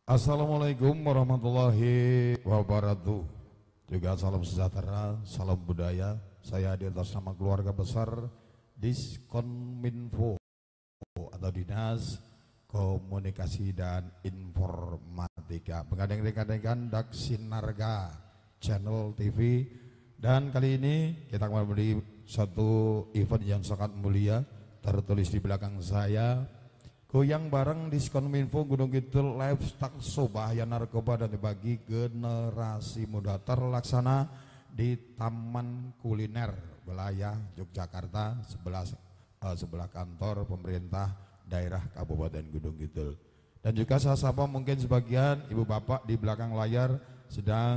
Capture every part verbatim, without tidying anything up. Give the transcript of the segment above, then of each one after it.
Assalamualaikum warahmatullahi wabarakatuh. Juga salam sejahtera, salam budaya. Saya di atas nama keluarga besar Diskonminfo atau Dinas Komunikasi dan Informatika, menggandeng rekan-rekan Dak Sinarga Channel T V. Dan kali ini kita kembali satu event yang sangat mulia, tertulis di belakang saya, goyang bareng Diskonminfo Gunung Kidul Lifestyle Bahaya Narkoba dan dibagi generasi muda, terlaksana di Taman Kuliner wilayah Yogyakarta, sebelah uh, sebelah kantor pemerintah daerah Kabupaten Gunung Kidul. Dan juga saya sapa mungkin sebagian ibu bapak di belakang layar sedang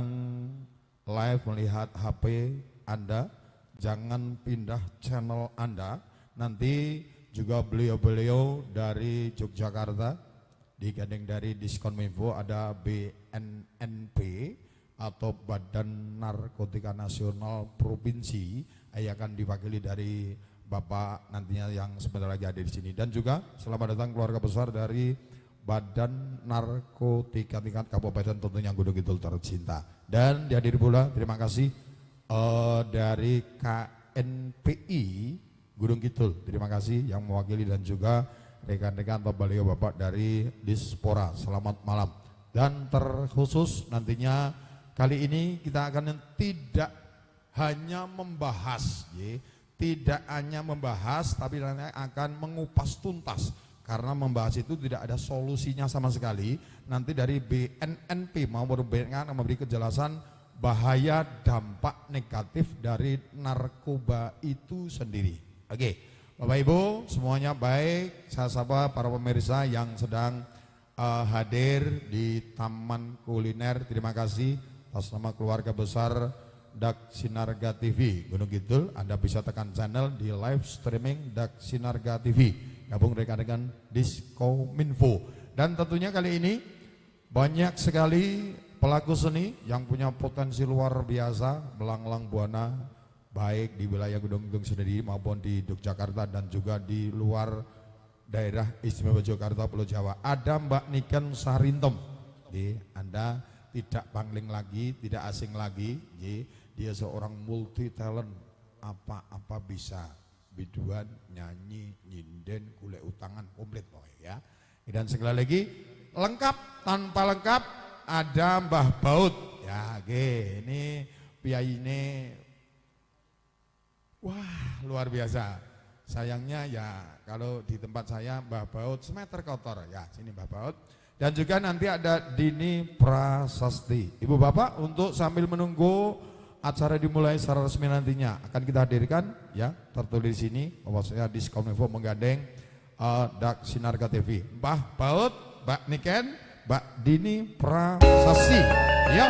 live melihat H P Anda, jangan pindah channel Anda. Nanti juga beliau-beliau dari Yogyakarta digandeng dari Diskonminfo, ada B N N P atau Badan Narkotika Nasional Provinsi yang akan diwakili dari Bapak nantinya yang sebentar lagi ada di sini. Dan juga selamat datang keluarga besar dari Badan Narkotika tingkat Kabupaten tentunya Gunung Kidul tercinta. Dan dihadiri pula terima kasih uh, dari K N P I Gunung Kidul, terima kasih yang mewakili, dan juga rekan-rekan atau beliau bapak dari Dispora, selamat malam. Dan terkhusus nantinya kali ini kita akan tidak hanya membahas, ya, tidak hanya membahas, tapi nanti akan mengupas tuntas, karena membahas itu tidak ada solusinya sama sekali. Nanti dari B N N P mau berbeda memberi kejelasan bahaya dampak negatif dari narkoba itu sendiri. Oke, Bapak Ibu semuanya baik, saya sapa para pemirsa yang sedang uh, hadir di Taman Kuliner. Terima kasih atas nama keluarga besar Dak Sinarga T V Gunung Kidul. Anda bisa tekan channel di live streaming Dak Sinarga T V, gabung rekan-rekan Diskonminfo. Dan tentunya kali ini banyak sekali pelaku seni yang punya potensi luar biasa melanglang buana, baik di wilayah Gunung Kidul sendiri maupun di Yogyakarta dan juga di luar daerah istimewa Yogyakarta Pulau Jawa. Ada Mbak Niken Sarintem, Anda tidak pangling lagi, tidak asing lagi, dia seorang multi talent, apa-apa bisa, biduan, nyanyi, nyinden, kulit utangan, komplit pokoknya ya. Dan sekali lagi lengkap tanpa lengkap ada Mbah Baut ya. Oke, ini piai ini wah luar biasa. Sayangnya ya kalau di tempat saya Mbah Baut semeter kotor ya. Sini Mbah Baut. Dan juga nanti ada Dini Prasasti. Ibu bapak, untuk sambil menunggu acara dimulai secara resmi nantinya akan kita hadirkan ya, tertulis di sini bahwa saya Diskonminfo menggandeng uh, Dak Sinarga T V, Mbah Baut, Mbak Niken, Mbak Dini Prasasti ya.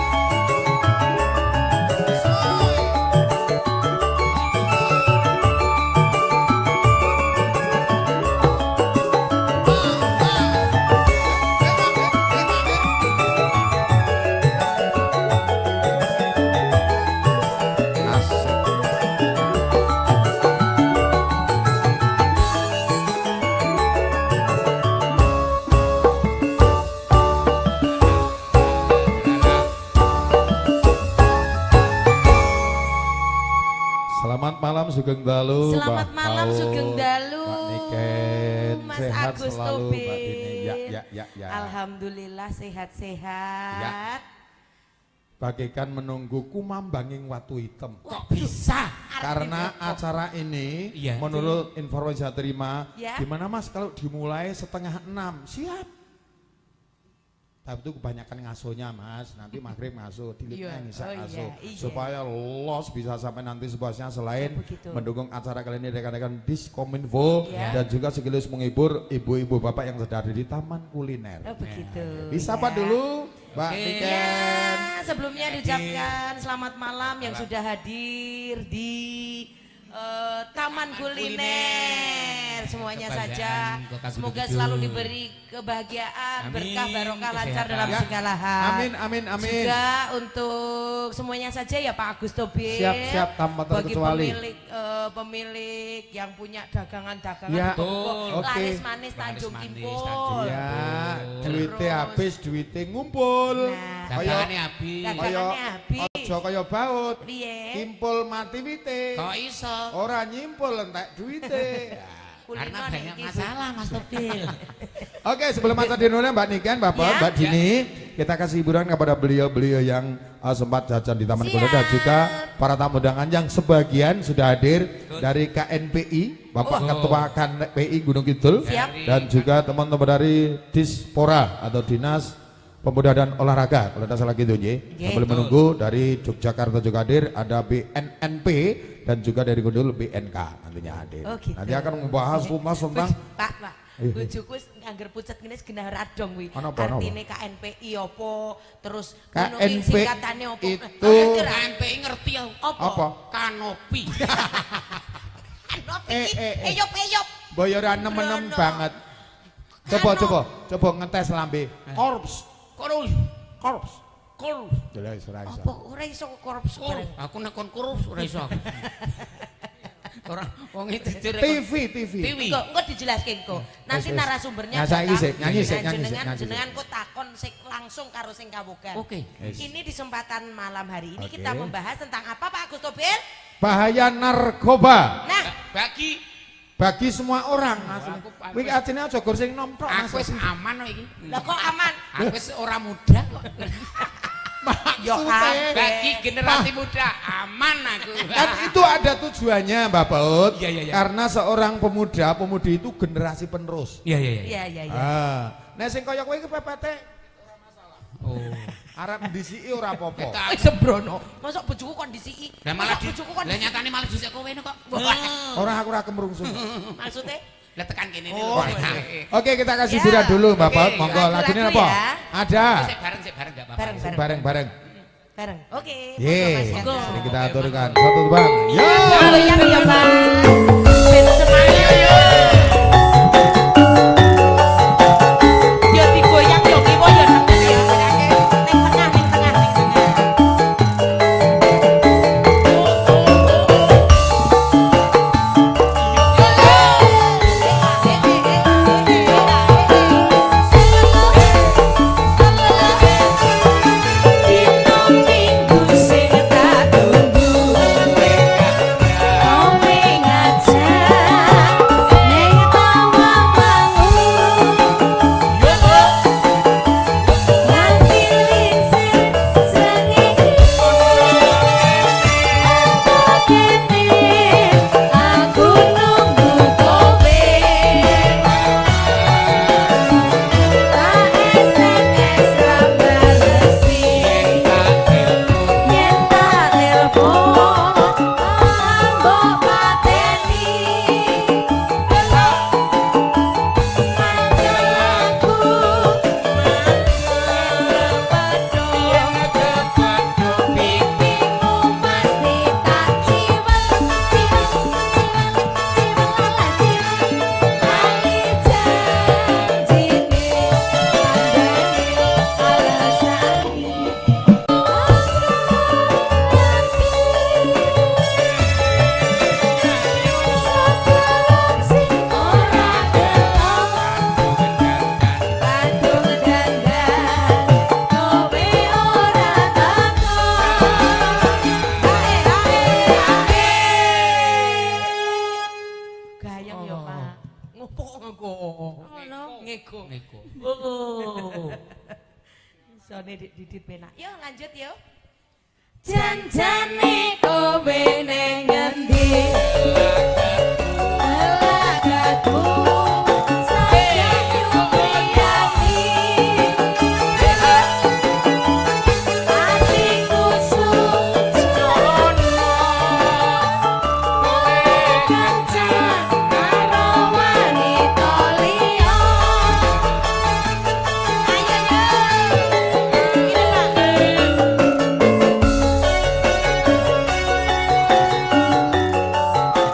Selamat malam Sugeng Dalu. Selamat Mbak malam Paul, Sugeng Dalu. Mbak Niken, Mas sehat Agus selalu Tobing. Mbak Dini. Ya, ya, ya, ya. Alhamdulillah sehat-sehat. Ya. Bagaikan menunggu kumambanging watu hitam. Kok bisa? Karena acara ini ya, menurut informasi saya terima, ya, gimana Mas kalau dimulai setengah enam? Siap. Tapi itu kebanyakan ngasonya Mas, nanti maghrib ngaso, dilitnya bisa oh ngaso, iya, iya. supaya los bisa sampai nanti sepuasnya. Selain oh, mendukung acara kali ini rekan-rekan Diskonminfo ya, dan juga sekaligus menghibur ibu-ibu bapak yang sedang di Taman Kuliner. Oh begitu. Nah, disapa ya. dulu Mbak Oke. Niken. Ya, sebelumnya diucapkan selamat malam yang Malam. sudah hadir di uh, taman kuliner semuanya saja. Semoga begitu. selalu diberi kebahagiaan, Amin, berkah, barokah, lancar kesehatan. dalam Ya. segala hal. Amin, amin, amin. Juga untuk semuanya saja ya Pak Agus Tobir. Siap, siap, tanpa Bagi terkecuali. pemilik eh, pemilik yang punya dagangan-dagangan Ya, toko, oke. laris manis Tanjung Laris manis, Kimpul. Tanjung. Ya, Betul. duitnya Terus. habis, duitnya ngumpul. Nah. Kaya Dagangannya habis. Dagang- kaya Dagangannya habis. ojo kaya baut. Piye? Kimpul mati wite. Kok iso? Ora nyimpul entek duite. Karena Kulino banyak nih, masalah Mas Topil. Oke, sebelum masa dinulnya Mbak Niken, Bapak, Ya. Mbak Dini, kita kasih hiburan kepada beliau-beliau yang uh, sempat jajan di Taman Siap. Kuliner dan juga para tamu undangan yang sebagian sudah hadir dari K N P I, Bapak Oh. Ketua K N P I Gunung Kidul, Siap. dan juga teman-teman dari Dispora atau Dinas Pemuda dan Olahraga, kalau tidak salah gitu, Nyi. Nggih. Sambil menunggu dari Yogyakarta juga hadir, ada B N N P dan juga dari Gundul B N K nantinya hadir. Oh, gitu. Nanti akan membahas rumah tentang Pak, Pak. Iya. Bojoku wis ngangger pucet ngene genah radong kuwi. Ono apa, ono apa? Artine K N P I apa? Terus K N P ngono ki singkatane apa? itu- Ah, ngerti ra? K N P I ngerti ya. Apa? apa? Kanopi. Kanopi Eh, iki eh, eh. eyop-eyop. Boyoran nemen-nemen Brono. banget. Coba Kano. coba coba ngetes lambe. Korps, Korus. korps. Korus. Jelas ora iso. Apa ora iso korupsi Korus. bareng. Aku nekon korus ora iso aku. Orang wong itu T V T V. T V. Engko engko dijelaske engko. Nanti Wis, wis. narasumbernya Nah, saiki datang. sik, nyanyi sik, Nah, nyanyi sik, jenengan nyanyi sik. jenengan kok takon sik langsung karo sing kawogan. Oke. Wis. Ini di kesempatan malam hari ini Oke. kita membahas tentang apa Pak Agus Tobir? Bahaya narkoba Nah, Bagi bagi semua orang. aku- aku- Wih ajene aja gor sing nom tok. aku Mas. wis aman kok iki. lah kok aman? Aku wis ora muda kok. Yo Maksudnya- Bagi generasi muda aman aku. Kan itu ada tujuannya Mbak Paut. Iya, iya, iya. Karena seorang pemuda, pemudi itu generasi penerus. Iya iya iya. Iya iya iya. Ah, nek sing kaya kowe iki pepete Oh. arep ndisiki ora apa-apa. Kita Wis sembrono. Mosok bojoku kondisi Lah malah Mosok di bojoku lah kondisi. nyatane malah dhisik kowe kok. Ora aku ora kemrungsung. Maksudnya Lah tekan kene iki Oh, lho. Oke, kita kasih Ya. hiburan dulu Mbak Oke, Paut. Monggo lagu-lagu lagunya ya. apa? Ada. Sik bareng sik bareng enggak apa-apa. bareng bareng. Bareng-bareng. Bareng. Oke. Ye. Monggo, Mas Sini Yanto. kita Oke, aturkan. monggo. Satu bang. Yo. Goyang ya Bang. Ben semangat. Yo digoyang yo kiwa yo nang ngene ya. Ning tengah ning tengah ning tengah. Aku nunggu kowe tak S M S ra balesi yen tak telepon mbok pateni manjaku pipimu mesti tak ciwel ciwel lali janjine kandhane alasane sing ora gelem Bandung dandan kowe ora teko ae ae ae Gayang yo Pak. Ngopo ngopo. Ngono. Ngeko. Neko. Oh. Sone didit penak. Yo lanjut yo. Janjane kowe ning ngendi Lagaku sayang nyuwiyani Atiku sujono Kowe kancan karo wanita liya Ayo yo. Ini Pak.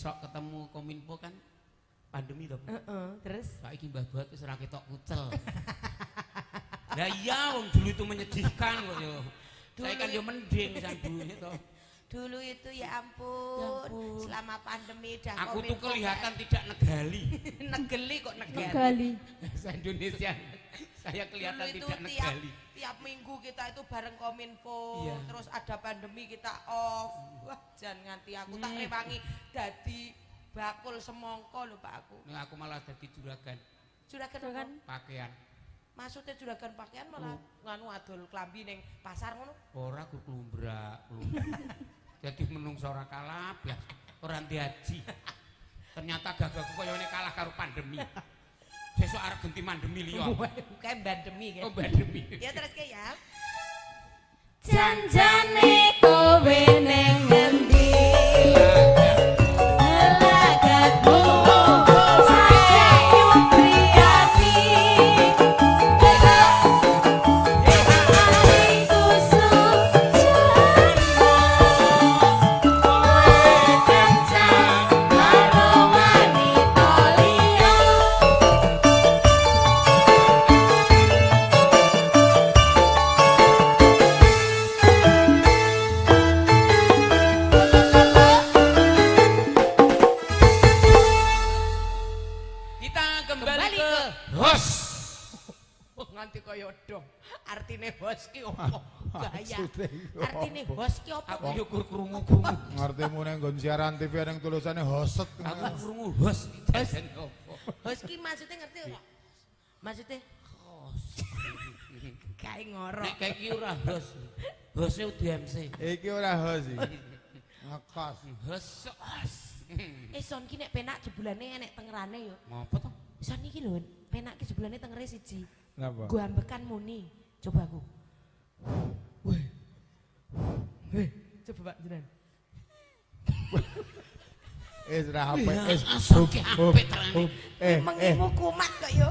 besok ketemu Kominfo kan pandemi toh. Heeh, terus Saiki Mbah Buat wis ora ketok kucel. Lah iya wong dulu itu menyedihkan kok yo. Saya kan yo mending pisan dulu itu. dulu itu ya ampun, Ya ampun. selama pandemi dah Aku tuh Kominfo kelihatan kan. tidak negali. negeli kok negeli. Gali. Bahasa Indonesia. Saya kelihatan Dulu itu tidak tiap, negali. tiap minggu kita itu bareng Kominfo, Iya. terus ada pandemi kita off. Wah, jangan nganti aku tak Hmm. rewangi dadi bakul semongko lho Pak aku. Nah, aku malah jadi juragan Juragan Juragan. apa? pakaian. Maksudnya juragan pakaian malah nganu adol klambi ning pasar ngono. Ora aku klumbrak, klumbrak. Jadi menungso ora kalah blas, ora diaji. Ternyata gagahku koyo ngene kalah karo pandemi. Sesuk arep ganti pandemi liya. Kayak pandemi kan. Oh, pandemi. Ya terus ke ya. Janjane kowe ning ngendi? Lagatmu sajayu priyati. Hatiku sujana. Kowe kencan karo wanita liya. Kita kembali, Kembali ke, ke- host. Oh, nganti kaya dong. Artine bos ki opo? Gaya. Maksudnya iku Artine apa? bos ki opo? Aku yo kur krungu-krungu. Ngertimu neng nggon siaran T V neng tulisannya hoset. Aku krungu host. Jajan opo? Bos ki maksudnya ngerti ora? Maksudnya kae ngorok. Nek kayak iki ora host. Host U D M C. Iki ora host iki. Ngekos. Host. host. Eh son ki nek penak jebulane enek tengerane yo. Ngopo to? Son iki lho, penak ki jebulane tengere siji. Napa? Gua ambekan muni. Coba aku. Weh. Weh, coba Pak jenengan. Eh sudah H P. Eh asal hub, ki hub, apik terane. hub. Eh eh Mengimu kumat kok yo.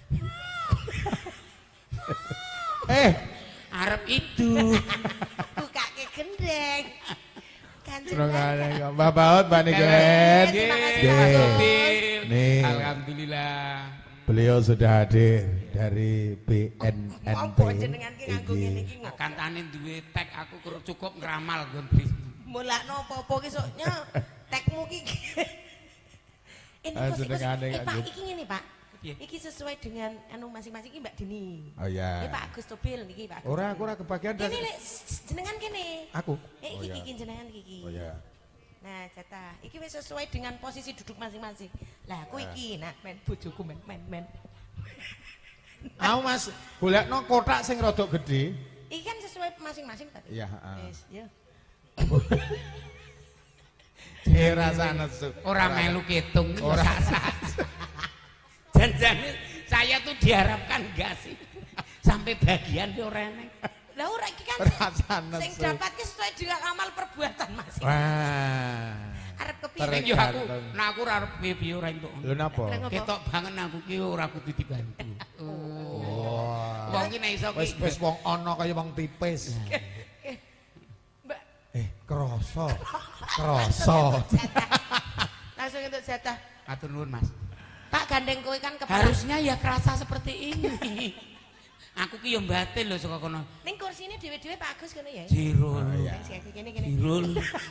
eh. Arep itu. Bukake gendeng. Kanjeng Kurang Raka. ada kok. Mbak Baut, Mbak Niken. Terima kasih, Nggih. Pak Baut. Nih. Alhamdulillah. Beliau sudah hadir dari B N N T. Apa jenengan ki nganggo ngene iki ngok. Kantane duwe tag aku kurang cukup ngeramal nggon bis. Mulakno apa-apa ki soknya tekmu ki. Ini Ah, kok jenengane Eh kok Pak, gitu. iki ngene Pak. Piye? Iki sesuai dengan anu masing-masing iki Mbak Dini. Oh ya. Ini Pak Agus Tobil niki Pak. Agus Ora Tobil. aku ora kebagian Ini dari lek jenengan kene. aku. Eh Oh iki ya. iki jenengan iki. Oh ya. Nah, jatah. Iki wis sesuai dengan posisi duduk masing-masing. Lah, aku Ya. iki nah men bojoku men men men. Aku Mas, golekno kotak sing rada gede. Iki kan sesuai masing-masing tadi. Iya, heeh. Wis, ya. Eh rasa nesu. Ora melu ketung Ora. Janjane saya tuh diharapkan enggak sih? Sampai bagian ki ora eneng. Lah ora iki kan Rasa sing nesu. dapat ki sesuai dengan amal perbuatan masing. Wah. Arep Ning kepiye? yo aku, nah aku ora arep piye-piye ora entuk. Lho napa? Kenapa? Ketok banget aku ki ora kudu dibantu. Wah. Wong ki nek iso Wis ki wis wong ana kaya wong tipis. Mbak, Eh, kroso. Kroso. langsung untuk jatah. Atur nuwun Mas. Tak gandeng kowe kan kepala. Harusnya ya kerasa seperti ini. Aku ki yo batin lho saka kono. Ning kursine dhewe-dhewe Pak Agus ngono ya. Jirul. iya. Sing kaki kene kene. Jirul.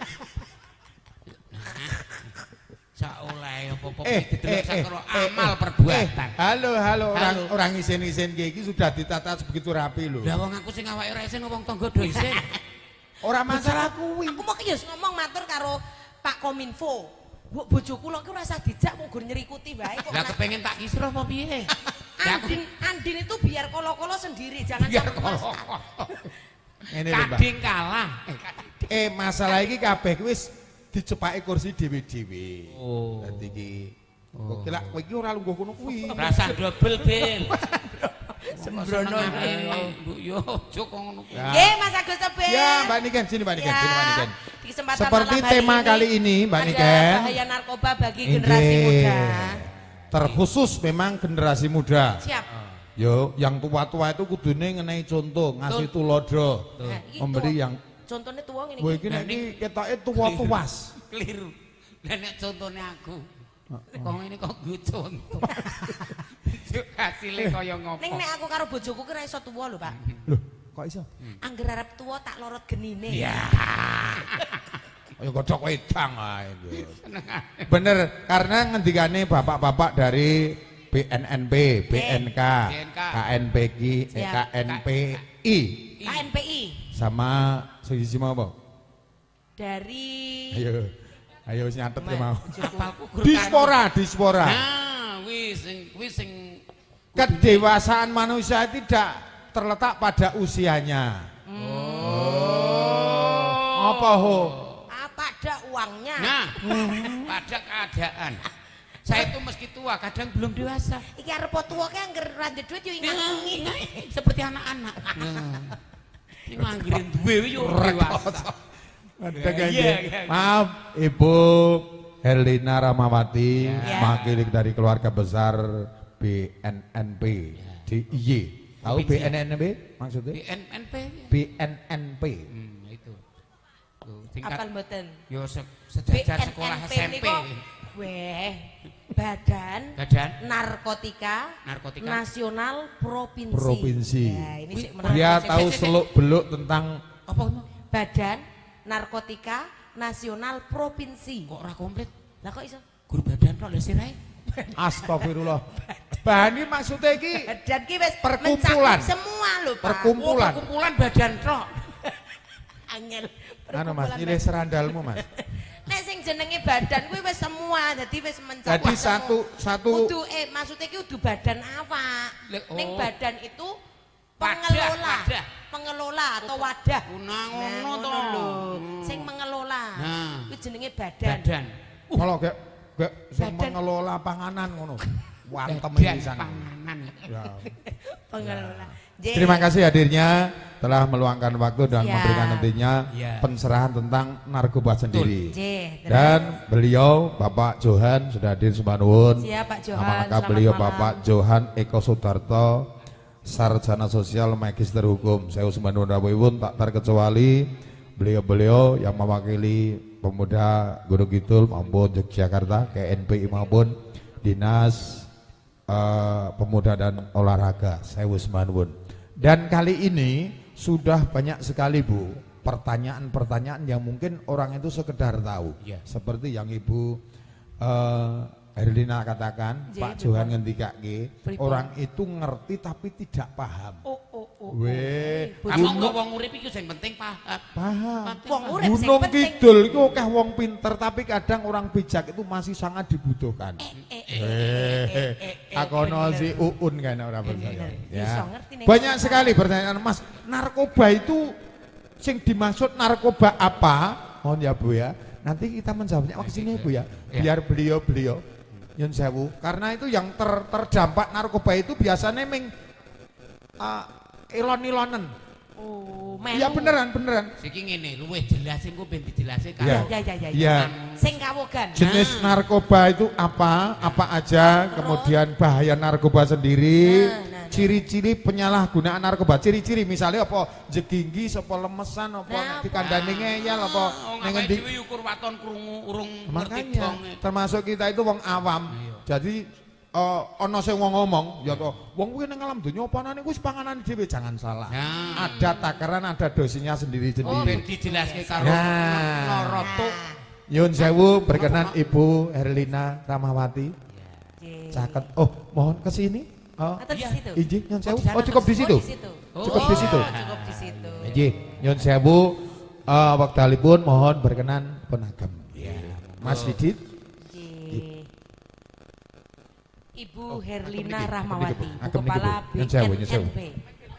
Sak oleh apa-apa Eh, didelok eh, sak eh, karo eh, amal eh, perbuatan. eh, halo, halo, orang Halo. orang isin-isin kayak gini sudah ditata begitu rapi loh. Lah wong aku sing awake ora isin wong tangga do isin. Orang masalah kuwi. Aku mau ki yo ngomong matur karo Pak Kominfo. Bu bojoku lho ki ora usah dijak mung gur nyerikuti wae kok. Lah kepengin tak kisruh apa piye? Lah aku Andin, Andin itu biar kolo-kolo sendiri, jangan biar sama Mas. kalau Ini lho, Mbak. kading kalah. Eh, masalah iki kabeh kuwi wis dicepaki kursi dhewe-dhewe. Oh. Dadi iki kok kira kowe iki ora lungguh kono kuwi. Rasa double bil. Sembrono. Bu yo aja kok ngono kuwi. Ya. Nggih, Mas Agus Tebel. Ya, Mbak Niken, sini Mbak Niken, Ya, sini Mbak Niken. di kesempatan Seperti malam hari tema kali ini, Mbak ada Niken. bahaya narkoba bagi Inggih. generasi muda. Terkhusus memang generasi muda. Siap. Yo, yang tua-tua itu kudune ngenai contoh, ngasih tulodo, Nah, iki memberi tua. yang Contohnya tua ngene gue iki. iki nek iki ketoke tua-tuas. Keliru. nek contone aku. Kok ngene kok nggo contoh. Hasile kaya ngopo? Ning nek aku karo bojoku ki ora iso tuwa lho, Pak. Loh, kok iso? Angger arep tuwa tak lorot genine. Iya. Ayo godhok wedang ae. Bener, karena ngendikane bapak-bapak dari B N N P, B N K, K N P I, K N P I, K N P I sama siji mau apa? Dari Ayo, ayo wis nyatet ya mau. Apalku Dispora, dispora. Nah, wis sing wis sing Kedewasaan manusia tidak terletak pada usianya. Oh. Apa ho? pada uangnya. Nah, pada keadaan. Saya itu meski tua, kadang belum dewasa. Iki arep tua kae angger rande duit yo ingat seperti anak-anak. Nah. Ini nganggirin duwe yo dewasa. Maaf, Ibu Herlina Ramawati, ya. Wakil dari keluarga besar B N N P D I Y. Tahu B N N P maksudnya? B N N P. B N N P. Hmm, itu. Tuh, Apal mboten? Yo se sejajar sekolah S M P. Weh, Badan, Badan Narkotika, Narkotika Nasional Provinsi. Provinsi. Ya, ini sik dia tahu seluk-beluk tentang apa itu? Badan Narkotika Nasional Provinsi. Kok ora komplit? Lah kok iso? Guru badan tok lho sirahe. Astagfirullah. Bah ini maksudnya iki badan ki wis perkumpulan semua lho, Pak. Perkumpulan. Oh, perkumpulan badan tok. Angel. Anu Mas, nyilih serandalmu Mas. Nek sing jenenge badan kuwi wis semua, dadi wis mencakup. Jadi satu satu kudu eh maksudnya ki kudu badan awak. Oh. Ning badan itu pengelola, wadah, wadah. pengelola atau wadah. Nah, ngono to. Hmm. Sing mengelola. Nah, kuwi jenenge badan. Badan. Kalau gak gak sing Badan. mengelola panganan ngono. Wantem Badan pisan. panganan. Ya. Pengelola. Terima kasih hadirnya telah meluangkan waktu dan Siap. memberikan nantinya Ya. pencerahan tentang narkoba sendiri. J, Dan beliau Bapak Johan sudah hadir Sumanuwun. Siap Pak Johan. Nama lengkap Selamat beliau malam. Bapak Johan Eko Sudarto, Sarjana Sosial Magister Hukum. Saya Sumanuwun Rawuwun tak terkecuali beliau-beliau yang mewakili pemuda Gunung Kidul maupun Yogyakarta, K N P I maupun Dinas uh, Pemuda dan Olahraga. Saya Sumanuwun. Dan kali ini sudah banyak sekali Bu pertanyaan-pertanyaan yang mungkin orang itu sekedar tahu. Ya. Seperti yang Ibu uh, Herlina katakan, J, Pak betul. Johan ngendikake, Pripun? orang itu ngerti tapi tidak paham. Oh oh oh. Weh, Apa gunung, kok wong urip iki sing penting paham. paham. Penting Wong paham. urip sing Gunung penting. Kidul itu akeh wong pinter tapi kadang orang bijak itu masih sangat dibutuhkan. Eh, eh, Eh, eh, eh, eh, eh, Akono bener. si Uun kan orang percaya. Bener. Ya. Bisa ngerti nih. Banyak sekali pertanyaan Mas. Narkoba itu sing dimaksud narkoba apa? Mohon ya Bu ya. Nanti kita menjawabnya ke sini Bu ya. Biar beliau-beliau nyun sewu. Karena itu yang ter, terdampak narkoba itu biasanya meng uh, elon-elonen. Oh, melu. Iya beneran beneran. Siki ngene, luwih jelas engko ben dijelaske Iya. karo Ya ya ya. Iya. Sing kawogan. Jenis narkoba itu apa? Apa aja? Kemudian bahaya narkoba sendiri. Nah, nah, nah. Ciri-ciri penyalahgunaan narkoba. Ciri-ciri misalnya apa? Jeginggi, apa lemesan, apa Nah, nek dikandani ngeyel, apa wong ning awake ngendi. dhewe ukur waton krungu urung ngerti Makanya bong. termasuk kita itu wong awam. Jadi eh, ana sing wong ngomong, ya to, wong kuwi ning alam donya opanane kuwi panganan dhewe, jangan salah. Nah. Ada takaran, ada dosinya Oh, ben sendiri-sendiri. dijelaske karo Nah. Noroto. Nyun sewu berkenan Ibu Herlina Ramawati. J. Caket. Oh, mohon ke sini. Oh, Atau di Iya. situ? izin nyun sewu. di sana Oh, cukup di Oh, situ. di situ. Cukup di situ. Oh, cukup di situ. Izin nyun sewu. Eh, wektalipun mohon berkenan penagem. Ya. Mas Didit. J. Ibu Oh, Herlina agem niki, Rahmawati, agem niki, Bu. Bu Agem niki, Kepala Bu. Nyun sewu, nyun sewu. B N N P.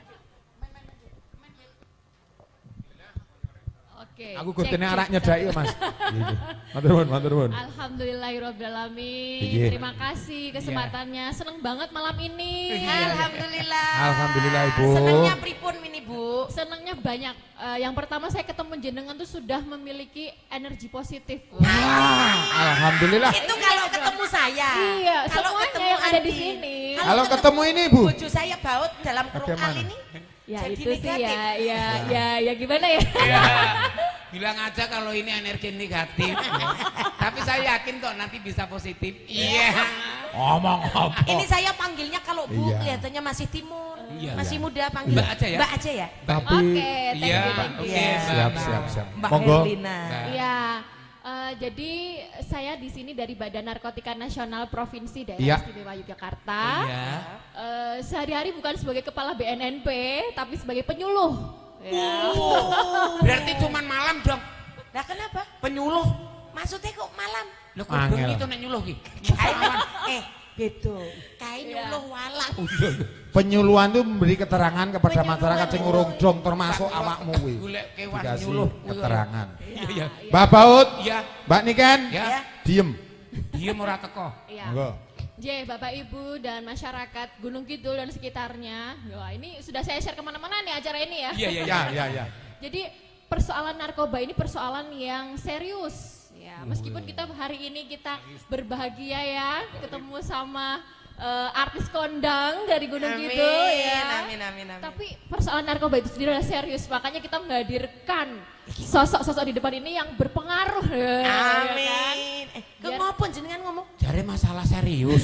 Oke. Aku cek, kudune cek, arak cek. nyedaki ya, Mas. Iya. Matur nuwun, matur nuwun. Alhamdulillahirobbilalamin. Iya. Terima kasih kesempatannya. Seneng banget malam ini. Alhamdulillah. Alhamdulillah, Ibu. Senangnya pripun ini Bu? Senengnya banyak. Eh, yang pertama saya ketemu jenengan tuh sudah memiliki energi positif. Alhamdulillah. Itu kalau ketemu saya. Iya, Kalau semuanya ketemu yang ada di Andi. sini. Kalau ketemu ini, Bu. Bojo saya baut dalam keruk Bagaimana? al ini. Ya Jadi itu sih negatif. ya, ya, ya, ya gimana ya? Bilang aja kalau ini energi negatif. Tapi saya yakin kok nanti bisa positif. Iya. Ngomong apa? Ini saya panggilnya kalau Bu Iya. kelihatannya masih timun. Iya. Masih muda panggil. Mbak aja ya? Mbak aja ya. Tapi Oke, thank Iya, you, thank you. oke, Iya. Mbak. siap siap siap. Mbak Monggo. Herlina. Mbak. Iya, eh, jadi saya di sini dari Badan Narkotika Nasional Provinsi Daerah Iya. Istimewa Yogyakarta. Iya. Eh, sehari-hari bukan sebagai kepala B N N P, tapi sebagai penyuluh. Ya. Berarti cuman malam dong. Lah kenapa? Penyuluh. Maksudnya kok malam? Lho kok Angel. bengi itu nek nyuluh ki. Kain, eh beda. Kain Iya. nyuluh walang. Penyuluhan itu memberi keterangan kepada Penyuluhan. masyarakat sing urung dong termasuk awakmu kuwi. Golek kewan Dikasih nyuluh. keterangan. Iya, iya. Mbak Baut, Iya. Mbak Niken, Ya. Ya. diem. Diem ora teko. Iya. Monggo. J, Bapak Ibu dan masyarakat Gunung Kidul dan sekitarnya. Wah, ini sudah saya share kemana-mana nih acara ini ya. Iya, iya, Ya, ya, ya. Jadi persoalan narkoba ini persoalan yang serius. Ya, meskipun kita hari ini kita berbahagia ya ketemu sama eh, artis kondang dari Gunung Amin, Kidul ya. amin, amin, amin. Tapi persoalan narkoba itu sendiri adalah serius, makanya kita menghadirkan sosok-sosok di depan ini yang berpengaruh. ya kan? Amin. Eh, kok Biar- ngopo jenengan ngomong? Jare masalah serius.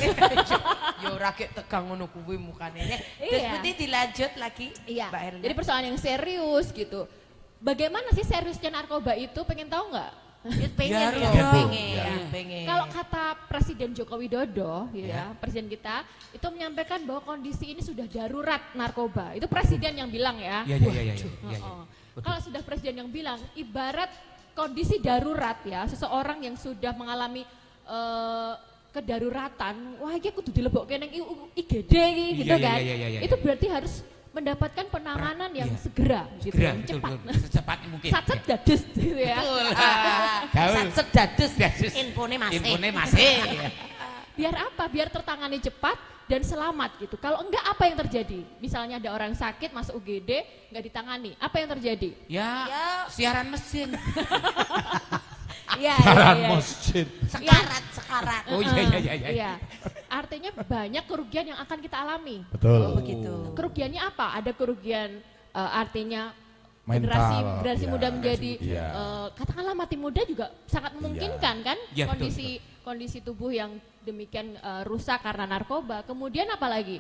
Ya ora kek tegang ngono kuwi mukane. Nek, Terus Iya. putih dilanjut lagi. Iya. Mbak Herlina. Jadi persoalan yang serius gitu. Bagaimana sih seriusnya narkoba itu? Pengen tahu nggak? Ya, pengen Ya, ya, ya, Bu. pengen, Ya. pengen. Kalau kata Presiden Joko Widodo, Ya. ya, Presiden kita itu menyampaikan bahwa kondisi ini sudah darurat narkoba. Itu Presiden yang bilang ya. Iya, iya, iya, iya, iya. Oh, oh. Kalau sudah Presiden yang bilang, ibarat kondisi darurat ya, seseorang yang sudah mengalami eh, kedaruratan, wah ini kudu dilebokke nang I G D iki, Iya, gitu iya, kan. iya, iya, iya. Itu berarti harus mendapatkan penanganan yang Iya. segera, gitu, Segera, yang betul, cepat. betul. Secepatnya mungkin. Satset dados gitu ya. Betul. Gaul. Satset dados. Dados. Infone masih. Infone masih. Iya. Biar apa? Biar tertangani cepat dan selamat gitu. Kalau enggak apa yang terjadi? Misalnya ada orang sakit masuk U G D enggak ditangani, apa yang terjadi? Ya, Ya. siaran mesin. Iya, Saran iya, iya. masjid. Sekarat, sekarat. Oh iya, iya, iya, iya. Iya. Artinya banyak kerugian yang akan kita alami. Betul. Oh, begitu. Kerugiannya apa? Ada kerugian eh, artinya Mental, generasi generasi iya. muda menjadi Iya. eh, katakanlah mati muda juga sangat memungkinkan kan Iya, betul, kondisi kondisi tubuh yang demikian eh, rusak karena narkoba. Kemudian apa lagi?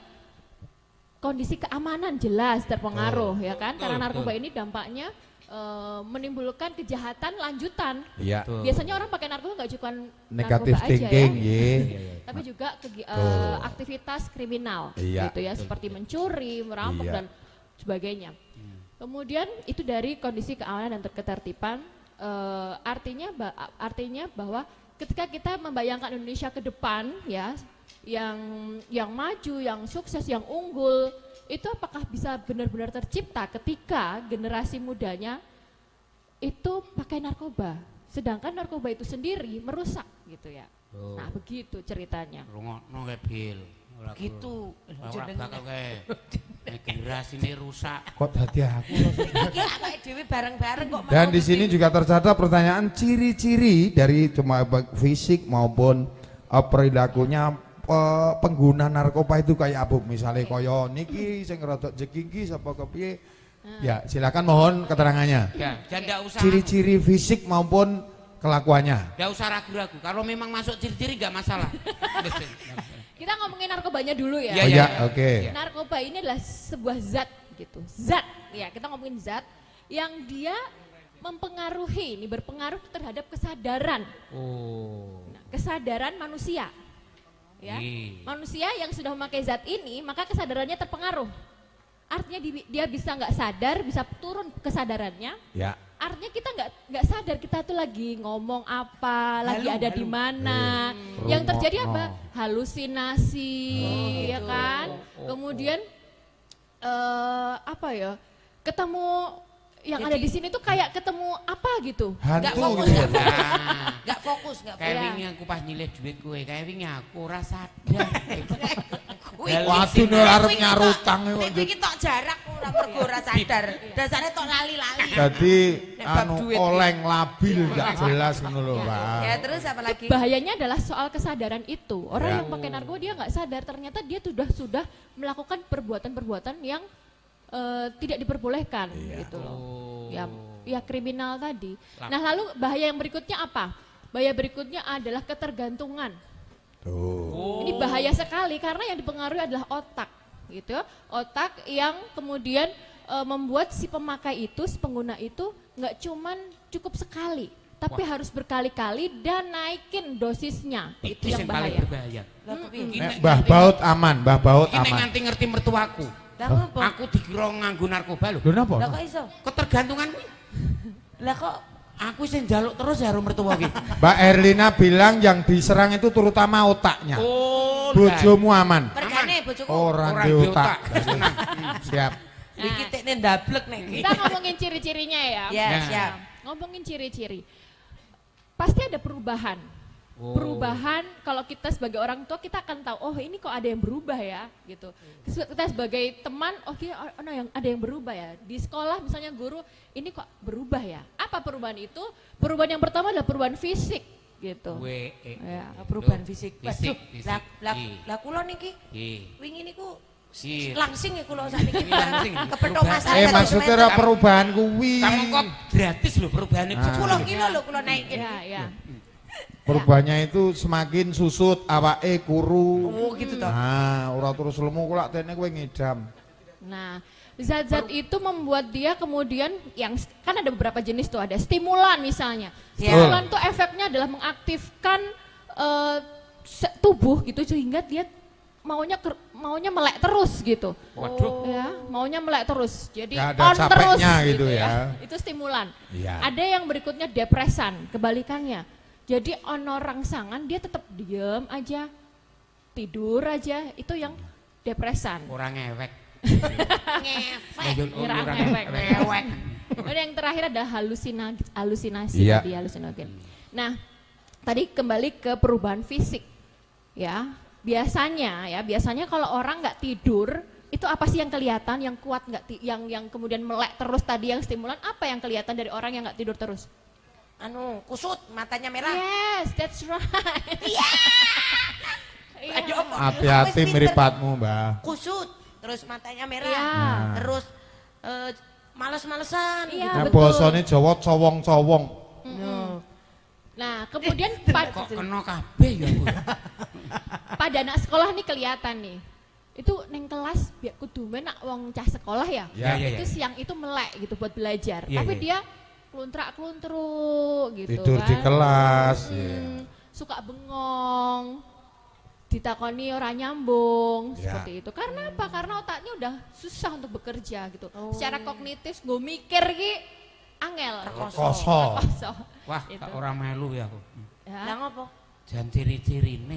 Kondisi keamanan jelas terpengaruh ya kan? Betul, Karena narkoba betul. ini dampaknya eh, menimbulkan kejahatan lanjutan. Iya. Betul. Biasanya orang pakai narkoba nggak cuma Negatif narkoba aja thinking, ya, ye. tapi juga kegi- Betul. eh, aktivitas kriminal Iya. gitu ya, seperti mencuri, merampok Iya. dan sebagainya. Kemudian itu dari kondisi keamanan dan ketertiban, eh, artinya ba- artinya bahwa ketika kita membayangkan Indonesia ke depan ya, yang yang maju, yang sukses, yang unggul, itu apakah bisa benar-benar tercipta ketika generasi mudanya itu pakai narkoba, sedangkan narkoba itu sendiri merusak gitu ya. Oh. Nah begitu ceritanya. Rungokno kae bil. Ora Gitu. Ora Jenengan. bakal kae. Nek generasi ini rusak. Kok hati aku loh. Iki awake dhewe bareng-bareng kok Dan mau di sini juga tercatat pertanyaan ciri-ciri dari cuma baik fisik maupun eh, perilakunya eh, pengguna narkoba itu kayak apa? Misalnya koyo niki sing rada jekingki sapa kepiye? Ya, silakan mohon keterangannya. Ya, dan ndak usah Ciri-ciri fisik maupun kelakuannya. ndak usah ragu-ragu. Kalau memang masuk ciri-ciri enggak masalah. Kita ngomongin narkobanya dulu ya. Iya, Oh iya. ya, oke. Narkoba ini adalah sebuah zat gitu. Zat, ya kita ngomongin zat yang dia mempengaruhi, ini berpengaruh terhadap kesadaran, Oh. nah, kesadaran manusia. Ya, Iya. manusia yang sudah memakai zat ini, maka kesadarannya terpengaruh. Artinya di- dia bisa nggak sadar, bisa turun kesadarannya. Ya. Artinya kita nggak nggak sadar kita tuh lagi ngomong apa, lagi Halu, ada di halu. mana. Hmm. Yang terjadi Rungokno. apa? Halusinasi, ya gitu. kan. Kemudian eh apa ya? Ketemu yang ada di sini tuh kayak ketemu apa gitu. Nggak Hantu fokus, gitu ya. nggak fokus. Nah, Nggak fokus, nggak kayak Iya. wingi aku pas nyilih duit kowe, kayak wingi aku ora sadar. Kuwi Waduh nih arep nyarutang kok. Kuwi iki tok jarak ora mergo ora sadar. Dasare tok lali-lali. Jadi Nek bab anu duit. oleng labil enggak jelas ngono lho, Pak. Ya terus apa lagi? Bahayanya adalah soal kesadaran itu. Orang Ya. yang pakai narkoba dia nggak sadar ternyata dia sudah sudah melakukan perbuatan-perbuatan yang eh, tidak diperbolehkan Iya. gitu loh. Oh. Ya ya kriminal tadi. Lap. Nah, lalu bahaya yang berikutnya apa? Bahaya berikutnya adalah ketergantungan. Tuh. Ini bahaya sekali karena yang dipengaruhi adalah otak, gitu. Otak yang kemudian e, membuat si pemakai itu, si pengguna itu nggak cuman cukup sekali, tapi Wah. harus berkali-kali dan naikin dosisnya. Itu Itu yang yang paling bahaya. berbahaya. Lah kepiye? Iki Nek nek- Mbah Baut aman, Mbah Baut Iki nek aman. nganti ngerti mertuaku. Lah ngopo? Aku dikira nganggo narkoba lho. Lho napa? Lah kok iso? Ketergantungan kuwi. Lah kok Aku sing njaluk terus ya karo mertua iki. Mbak Erlina bilang yang diserang itu terutama otaknya. Oh, Bojomu aman. mergane bojoku? Orang Orang di di otak. otak. Tenang. Siap. Iki tekne ndablek nek iki. Kita ngomongin ciri-cirinya ya. Ya, Nah. siap. Ngomongin ciri-ciri. Pasti ada perubahan. Oh. Perubahan kalau kita sebagai orang tua kita akan tahu, oh ini kok ada yang berubah ya gitu. Kita sebagai teman, oh iya oh, yang ada yang berubah ya. Di sekolah misalnya guru, ini kok berubah ya. Apa perubahan itu? Perubahan yang pertama adalah perubahan fisik gitu. W E. Ya. Perubahan fisik. Fisik, Waduh, fisik. lah lah Iya. lah kula niki Iya. wingi niku Iya. langsing ya kula sakniki. Ini langsing. Kepethuk Perubahan. masalah. Eh maksudnya ora perubahan kuwi. Kamu kok gratis lho perubahan itu. Ah. sepuluh kilo lho kula naikin. Ya, ya. Perubahannya itu semakin susut awake kuru. Oh gitu toh. Nah, ora terus lemu kok lak tene kowe ngidam. Nah, zat-zat itu membuat dia kemudian yang kan ada beberapa jenis tuh, ada stimulan misalnya. Ya. Stimulan tuh efeknya adalah mengaktifkan eh, se- tubuh gitu sehingga dia maunya ker- maunya melek terus gitu. Waduh. Ya, maunya melek terus. Jadi Nggak ada on terus capeknya gitu ya. Itu stimulan. Iya. Ada yang berikutnya depresan, kebalikannya. Jadi ono rangsangan dia tetap diem aja, tidur aja, itu yang depresan. Orang ngewek. Ngefek. Bayun Ngira orang ngewek. Ngewek. Dan yang terakhir ada halusina, halusinasi Iya. tadi, halusinogen. Nah, tadi kembali ke perubahan fisik, ya. Biasanya ya, biasanya kalau orang nggak tidur, itu apa sih yang kelihatan, yang kuat nggak, ti- yang yang kemudian melek terus tadi yang stimulan, apa yang kelihatan dari orang yang nggak tidur terus? Anu, kusut, matanya merah. Yes, that's right. Iya. Ayo, apa? Hati-hati Wis pinter. mripatmu, Mbah. Kusut, terus matanya merah. Iya. Nah. Terus eh, males-malesan. Iya. Nah, betul. basane Jawa cowong-cowong. Nah. Nah, kemudian pa- Kok kena kabeh ya aku. ya? pada anak sekolah nih kelihatan nih. Itu neng kelas biar kudu men nak wong cah sekolah ya. Ya. Iya, iya. Itu siang itu melek gitu buat belajar. Iya, Tapi iya. dia kluntrak-kluntruk gitu Tidur kan. di kelas. Hmm, ya. suka bengong. Ditakoni orang nyambung Ya. seperti itu. Karena apa? Karena otaknya udah susah untuk bekerja gitu. Oh. Secara kognitif gue mikir ki angel. Koso. Koso. Wah, Itu. tak ora melu ya aku. Ya. Lah ngopo? Jan ciri-cirine.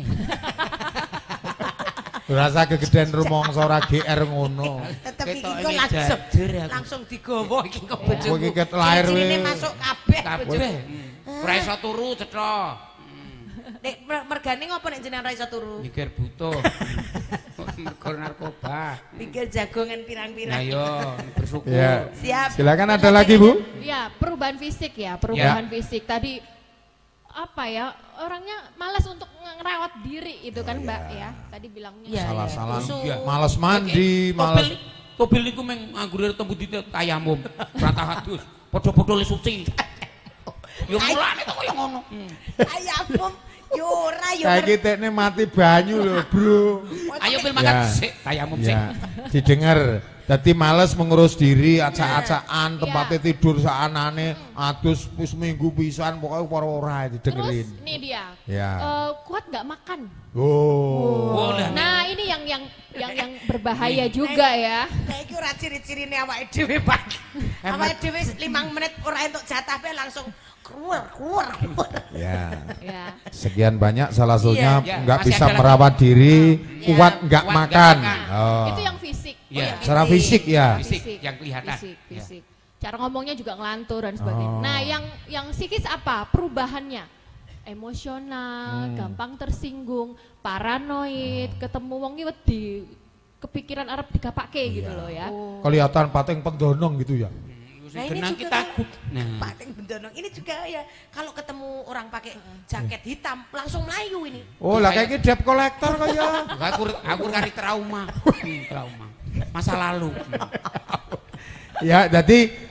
Rasa kegedean rumangsa ora G R ngono. Tetep iki Ketok kok ini langsung jajar aku. langsung digowo iki kok Ya. bojoku. Kowe iki ket lahir Ciri-cirine weh. masuk kabeh Kabeh. bojoku. Hmm. Ora iso turu cetha. Nek mer- mergane ngopo nek jenengan ra iso turu? Mikir butuh. Mergo narkoba. Pikir jagongan Nah pirang-pirang. yo bersyukur. Ya. Siap. Silakan ada lagi, Bu. Ya, perubahan fisik ya, perubahan fisik. Tadi apa ya, orangnya malas untuk ngerawat diri itu kan, Mbak ya. Tadi bilangnya. Iya. Salah-salah. Kusut. Iya. Males mandi, males. Tobil niku meng anggure tembung di tayamum. Rata hadus. Padha-padha le suci. Yo mulane to koyo ngono. Ayam yo ora yo. Saiki tekne mati banyu lho, Bro. Ayo pil makan Ya. sik tayamum sik. Ya, didengar. Dadi males mengurus diri, acak-acakan, tempatnya tidur saanane, adus wis minggu pisan pokoknya ora ora Terus didengerin. ini dia. Ya. eh, kuat nggak makan? Oh. Oh, lah. Nah, ini yang yang yang yang berbahaya juga ya. Nah iki ora ciri-cirine awake dhewe, Pak. Awake dhewe lima menit ora entuk jatah pe langsung keluar keluar keluar. Ya. Ya. Sekian banyak salah satunya Iya, nggak masih bisa ada lagi. merawat diri, Ya, kuat nggak kuat nggak makan. makan. Oh. Itu yang fisik. Iya. Secara fisik ya. Fisik yang kelihatan. Fisik, Ya. fisik. Cara ngomongnya juga ngelantur dan sebagainya. Oh. Nah, yang yang psikis apa? Perubahannya. Emosional, Hmm. gampang tersinggung, paranoid, ketemu wong iki wedi, kepikiran arep digapake gitu Iya. loh ya. Kelihatan pateng pendonong gitu ya. Nah, ini Genang juga kita kan takut. Nah. paling bendonong. Ini juga ya kalau ketemu orang pakai jaket hitam langsung melayu ini. Oh, lah kayak debt collector kaya. Aku aku kari trauma. Hmm, trauma. Masa lalu. Ya, jadi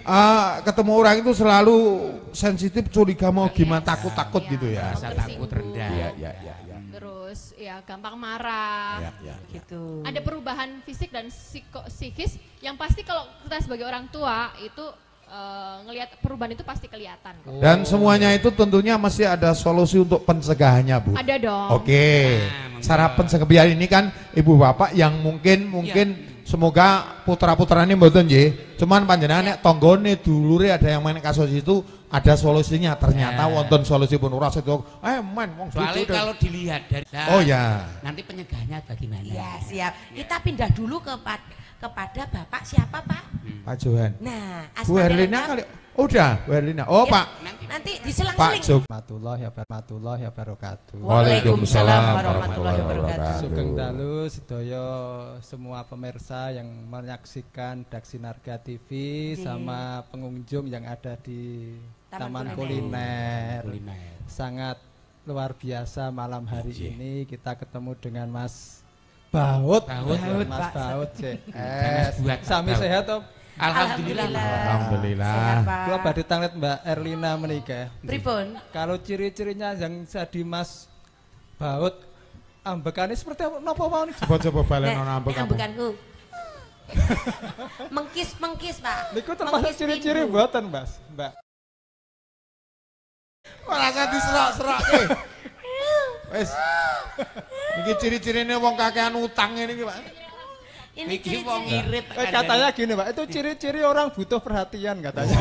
uh, ketemu orang itu selalu sensitif, curiga mau gimana, Yes. takut-takut Ya, gitu ya. Rasa takut rendah. Iya, iya, iya, iya. Terus ya gampang marah. Iya, iya, iya. Gitu. Ada perubahan fisik dan psiko, psikis yang pasti kalau kita sebagai orang tua itu eh, ngelihat perubahan itu pasti kelihatan kok. Dan semuanya itu tentunya masih ada solusi untuk pencegahannya, Bu. Ada dong. Oke. Nah, Cara pencegahan ini kan Ibu Bapak yang mungkin mungkin semoga putra-putranya mboten nggih. Cuman panjenengan nek tanggane dulure ada yang main kasus itu ada solusinya. Ternyata Ya. wonten solusi pun ora sedo. Eh men wong Soalnya gitu deh. kalau dilihat dari Nah, Oh ya. nanti penyegahannya bagaimana? Iya, siap. Kita pindah dulu ke kepada Bapak siapa, Pak? Pak Johan. Nah, Bu asmanya Herlina lengkap. kali. Oh, udah, Bu Herlina. Oh, Ya, Pak. Nanti Nanti Pak diselang-seling. Jog. Warahmatullahi warahmatullahi wabarakatuh. Waalaikumsalam warahmatullahi wabarakatuh. Sugeng dalu sedaya semua pemirsa yang menyaksikan Daksinarga T V sama pengunjung yang ada di Taman Taman Kuliner. Kuliner. kuliner. Sangat luar biasa malam hari ini kita ketemu dengan Mas Baut. Baut, Mas Pak. Baut C Jangan S. buat Pak Sami Baut. sehat Om. Alhamdulillah. Alhamdulillah. Sehat, Pak. Kula badhe tanglet Mbak Erlina menikah. Pripun? Kalau ciri-cirinya yang jadi Mas Baut ambekannya seperti apa? Napa mawon? Coba-coba balen Nek, ana ambek nek kamu. ambekanku. Mengkis-mengkis, Pak. Niku termasuk Mengkis ciri-ciri pindu. buatan, Mas, Mbak. Ora usah diserok-serok eh. Wis. Iki ciri-cirine wong kakean utang ngene iki, Pak. Ini Iki wong ciri-ciri. irit. Eh, katanya gini, Pak, itu ciri-ciri orang butuh perhatian katanya.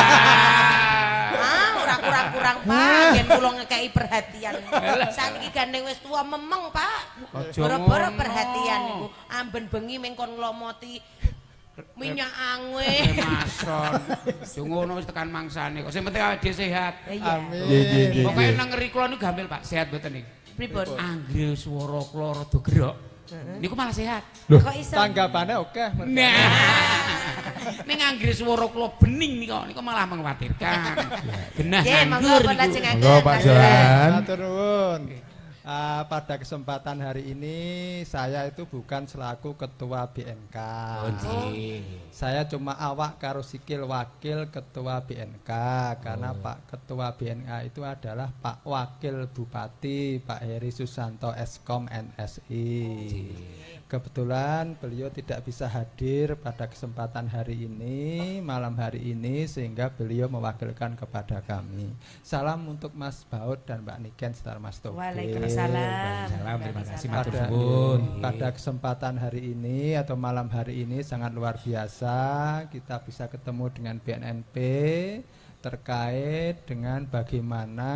Ah, ora kurang-kurang, Pak. Yen kula ngekeki perhatian. Saiki gandeng wis tuwa memeng, Pak. Aja Boro-boro ngono. perhatian niku. Amben bengi mengkon nglomoti minyak Eh, angin. Mason. Yo ngono wis tekan mangsane kok. Sing penting awake dhewe sehat. Iya. Amin. Nggih, nggih, nggih. Pokoke nang ngeri kula niku gampil, Pak. Sehat mboten nih. Pripun? Anggere swara kula rada gerok. Niku malah sehat. Kok iso? Tanggapannya oke. Nah. Ning anggere swara kula bening niku niku malah mengkhawatirkan. Genah Nggih, monggo nganggur pun niku. lajengaken. Monggo, Pak Mas Johan. Matur nuwun. Ah, pada kesempatan hari ini saya itu bukan selaku ketua B N K. Oh, nggih. Saya cuma awak karo sikil wakil ketua B N K karena Pak ketua B N K itu adalah Pak Wakil Bupati Pak Heri Susanto Eskom N S I. Kebetulan beliau tidak bisa hadir pada kesempatan hari ini, malam hari ini, sehingga beliau mewakilkan kepada kami. Salam untuk Mas Baut dan Mbak Niken serta Mas Togel. Waalaikumsalam. Salam, terima kasih, Waalaikumsalam. matur Pada, suwun. pada kesempatan hari ini atau malam hari ini sangat luar biasa kita bisa ketemu dengan B N N P terkait dengan bagaimana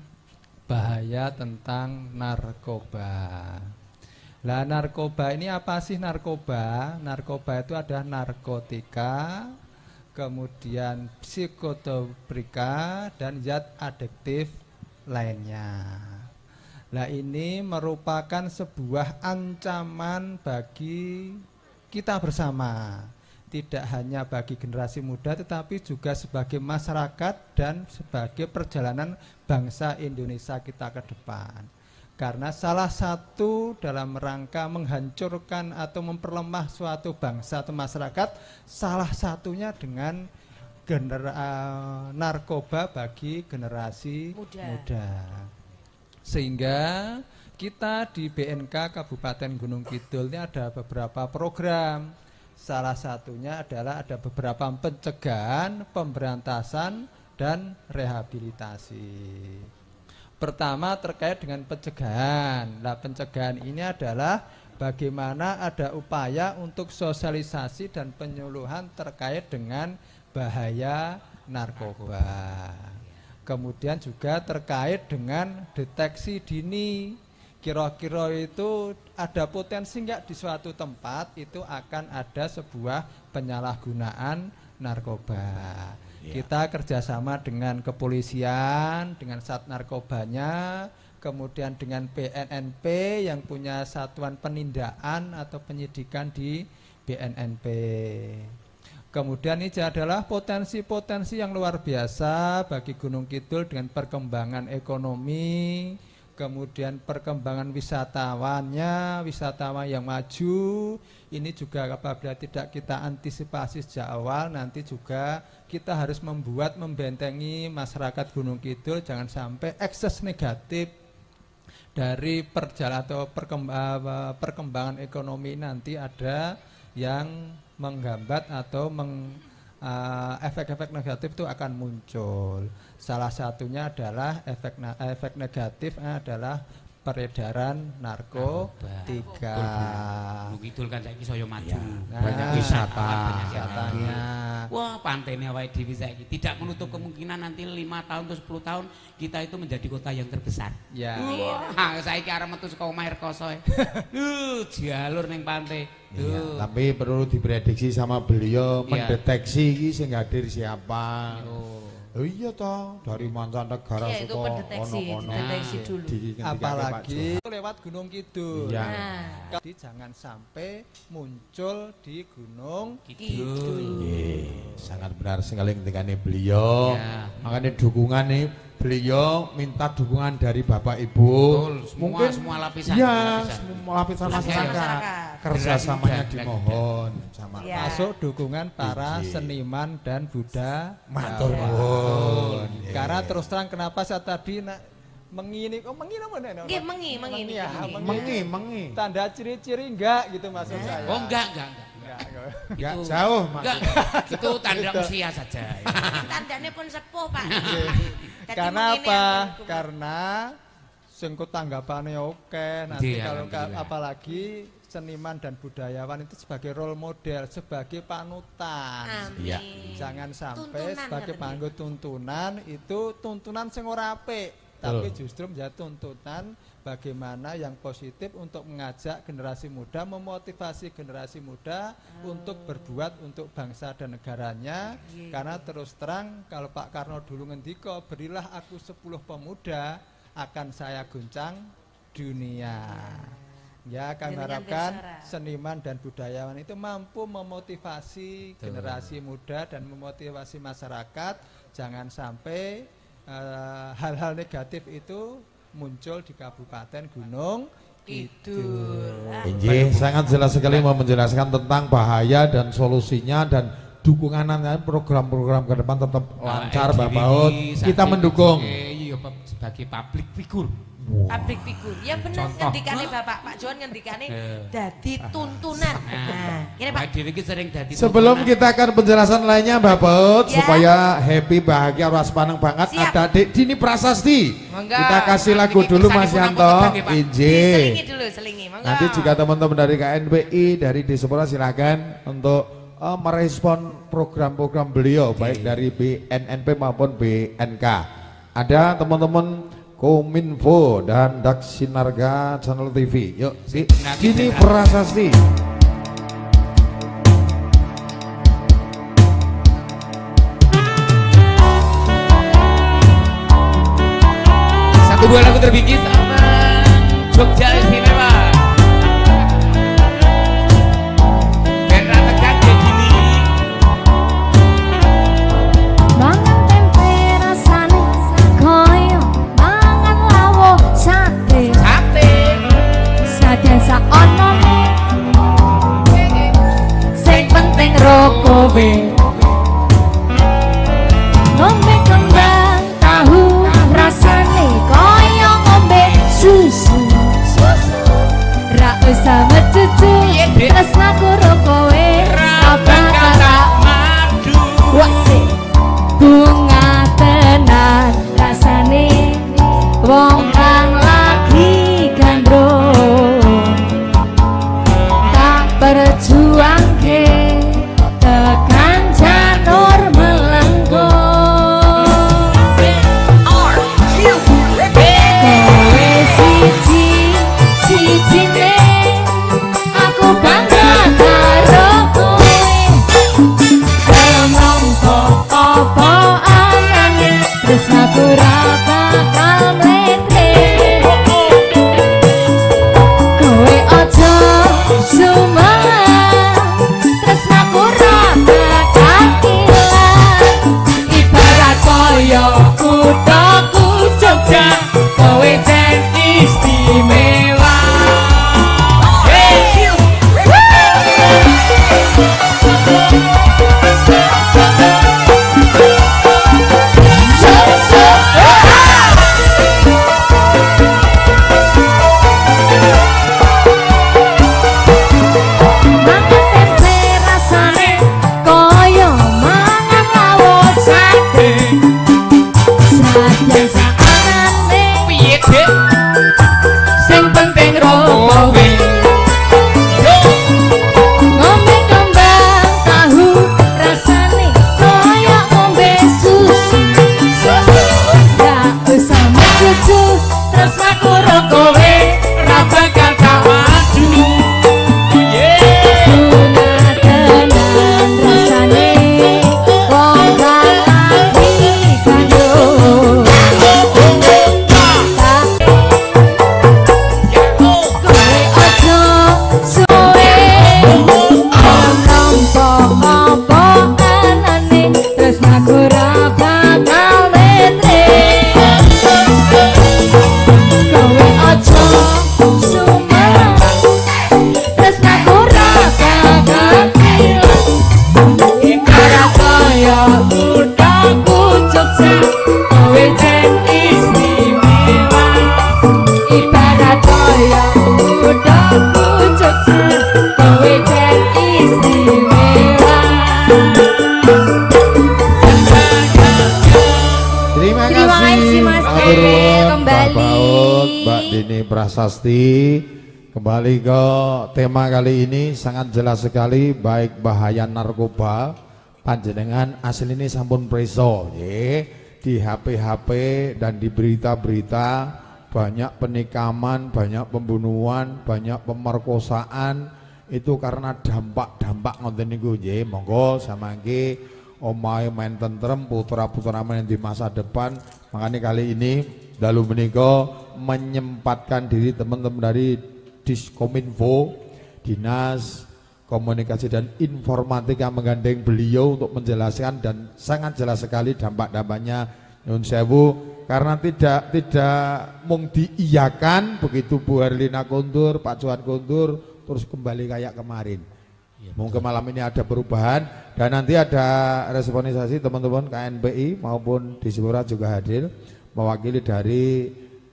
bahaya tentang narkoba. Lah narkoba ini apa sih narkoba? Narkoba itu adalah narkotika, kemudian psikotropa dan zat adiktif lainnya. Nah ini merupakan sebuah ancaman bagi kita bersama. Tidak hanya bagi generasi muda tetapi juga sebagai masyarakat dan sebagai perjalanan bangsa Indonesia kita ke depan. Karena salah satu dalam rangka menghancurkan atau memperlemah suatu bangsa atau masyarakat, salah satunya dengan genera narkoba bagi generasi Muda. muda. Sehingga kita di B N K Kabupaten Gunung Kidul ini ada beberapa program. Salah satunya adalah ada beberapa pencegahan, pemberantasan, dan rehabilitasi. Pertama terkait dengan pencegahan. Nah, pencegahan ini adalah bagaimana ada upaya untuk sosialisasi dan penyuluhan terkait dengan bahaya narkoba. Kemudian juga terkait dengan deteksi dini. Kira-kira itu ada potensi enggak di suatu tempat itu akan ada sebuah penyalahgunaan narkoba. Kita kerjasama dengan kepolisian, dengan sat narkobanya, kemudian dengan B N N P yang punya satuan penindakan atau penyidikan di B N N P. Kemudian ini adalah potensi-potensi yang luar biasa bagi Gunung Kidul dengan perkembangan ekonomi, kemudian perkembangan wisatawannya, wisatawan yang maju, ini juga apabila tidak kita antisipasi sejak awal, nanti juga kita harus membuat, membentengi masyarakat Gunung Kidul jangan sampai ekses negatif dari perjalanan atau perkembangan, perkembangan ekonomi nanti ada yang menghambat atau meng, uh, efek-efek negatif itu akan muncul. Salah satunya adalah efek efek negatif adalah peredaran narkotika. Gunung Kidul kan saiki saya maju. Nah, banyak wisata. wisatanya. Wah, pantainya awake dhewe saiki tidak menutup kemungkinan nanti lima tahun atau sepuluh tahun kita itu menjadi kota yang terbesar. Ya. Wah, saiki arep metu saka omah Rekoso. Duh, jalur ning pantai. Iya, tapi perlu diprediksi sama beliau Iya. mendeteksi iki sing hadir siapa. Oh. Oh iya toh, dari mancanegara Iya, itu suka pendeteksi, ono-ono. dideteksi dulu. Dihentikan Apalagi lewat Gunung Kidul. Iya. Nah, Jadi jangan sampai muncul di Gunung Kidul. Iya, sangat benar sekali ketika beliau. Ya. Makanya dukungan nih beliau minta dukungan dari Bapak Ibu. Betul, semua- Mungkin semua lapisan, Iya, lapisan. semua lapisan Lapisan masyarakat. masyarakat. Kerjasamanya Generasi muda, dimohon sama Iya. masuk dukungan para Iji. seniman dan budaya. Matur nuwun. Iya. Karena terus terang kenapa saya tadi nak mengini, oh mengini apa nih? nggih mengi, mengi. ya, mengi. mengi, mengi. Tanda ciri-ciri enggak gitu maksud saya. Oh, enggak, enggak, enggak. Enggak, enggak. Enggak Itu- jauh, Mas. Enggak, itu tanda usia saja. Tandanya pun sepuh, Pak. Jadi Karena mengini apa? yang berhukum. Karena singkut tanggapannya oke. Nanti Iya, kalau ka- alhamdulillah. apalagi seniman dan budayawan itu sebagai role model, sebagai panutan. Amin. Iya. Jangan sampai Tuntunan sebagai katanya. panggung tuntunan itu tuntunan sing ora apik, tapi justru menjadi tuntutan bagaimana yang positif untuk mengajak generasi muda, memotivasi generasi muda untuk berbuat untuk bangsa dan negaranya. Karena terus terang kalau Pak Karno dulu ngendiko, berilah aku sepuluh pemuda akan saya guncang dunia. Ya, kami Dengan harapkan Desara. seniman dan budayawan itu mampu memotivasi Betul. generasi muda dan memotivasi masyarakat. Jangan sampai eh, hal-hal negatif itu muncul di Kabupaten Gunung Kidul. Injih, sangat jelas sekali mau menjelaskan tentang bahaya dan solusinya dan dukungannya program-program ke depan tetap lancar, Awake Bapak dhewe Ut. iki Kita saking mendukung. sebagai- Iya, Pak, sebagai public figure. Public figure. Ya bener Contoh. ngendikane Bapak Pak Jon ngendikane Eh. dadi tuntunan. Nah, ini Pak. Awake dhewe iki sering dadi Sebelum tontonan. kita akan penjelasan lainnya, Bapak Ut, Ya. supaya happy, bahagia, ras paneng banget, Siap. ada Dek Dini Prasasti. Monggo. Kita kasih lagu Ini dulu kesanipun Mas Yanto. ampun tebang, Pak. Injih. Diselingi dulu, selingi. Monggo. Nanti juga teman-teman dari K N P I, dari Desopora silakan untuk eh, merespon program-program beliau, baik dari B N N P maupun B N K. Ada teman-teman Kominfo dan Dak Sinarga Channel T V. Yuk, si Nah, Dini kita- Prasasti. Satu buah lagu terbingkis sama Jogja Istimewa. Era tekan kayak gini. Mangan tempe rasane koyo mangan lawo sate. Sate. Saden sak onone sing penting rokowe. Ngombe kembang tahu rasane koyo ngombe susu. Ra usah mecucu tresnaku rokowe. Rabang kata madu. Wase bunga tenan rasane wong kang lagi gandrung tak berjuang ke tekan Prasasti. Kembali ke tema kali ini sangat jelas sekali, baik bahaya narkoba panjenengan asli ini sampun preso di H P H P dan di berita-berita banyak penikaman, banyak pembunuhan, banyak pemerkosaan itu karena dampak-dampak ngoten niku nggih. Monggo samangke omahe main tentrem, putra-putra main di masa depan. Makanya kali ini dalu menika menyempatkan diri teman-teman dari Diskominfo, Dinas Komunikasi dan Informatika menggandeng beliau untuk menjelaskan dan sangat jelas sekali dampak-dampaknya nyun sewu, karena tidak tidak mung diiyakan begitu Bu Herlina kondur, Pak Johan kondur terus kembali kayak kemarin. Ya, mungkin malam ini ada perubahan dan nanti ada responisasi teman-teman K N P I maupun Dispora juga hadir mewakili dari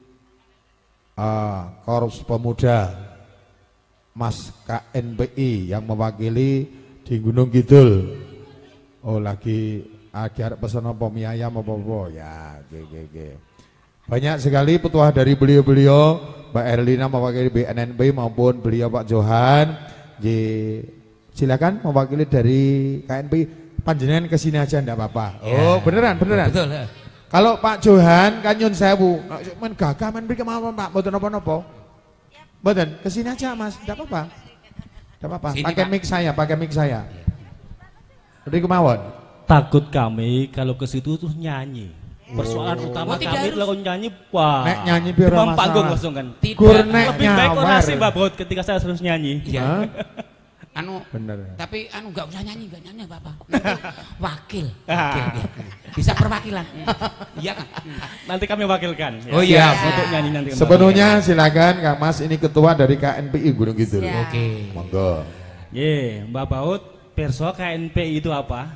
uh, Korps Pemuda Mas K N P I yang mewakili di Gunung Kidul. Oh lagi agar pesan apa mie ayam apa apa ya, oke oke oke. Banyak sekali petuah dari beliau-beliau, Mbak Erlina mewakili B N N P maupun beliau Pak Johan. J, silakan mewakili dari K N P I. Panjenengan kesini aja enggak apa-apa. Oh beneran beneran. Betul. Kalau Pak Johan kan nyun sewu, men gagah men mriki mawon Pak, mboten napa-napa. Mboten, kesini aja Mas, enggak apa-apa. Enggak apa-apa. Pakai mic saya, pakai mic saya. Mriki mawon. Takut kami kalau ke situ tuh nyanyi. Persoalan oh. utama oh, kami kalau nyanyi, wah. Nek nyanyi biar demam panggung langsung kan. Gur nek lebih baik orasi Mbak Bot ketika saya harus nyanyi. Iya. Anu, bener. Tapi anu nggak usah nyanyi, nggak nyanyi Bapak. Nanti wakil, wakil ya. Bisa perwakilan. Iya kan? Nanti kami wakilkan. Ya. Oh iya, untuk nyanyi nanti. Sepenuhnya silakan Kak Mas, ini ketua dari K N P I Gunung Kidul. Oke. Okay. Monggo. Ye, Mbak Baut, perso K N P I itu apa?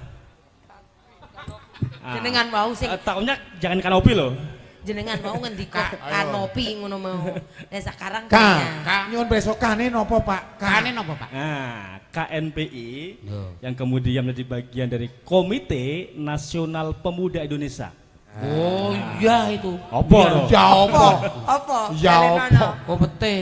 Jenengan mau sing uh, tahunya jangan kanopi loh. jenengan mau ngendika kanopi ngono mau. Lah sekarang K, nyuwun besok kane nopo Pak? Kane nopo Pak? Nah, K N P I Yo. yang kemudian menjadi bagian dari Komite Nasional Pemuda Indonesia. Oh iya itu. Apa? Ya apa? Apa? Ya apa? Komite.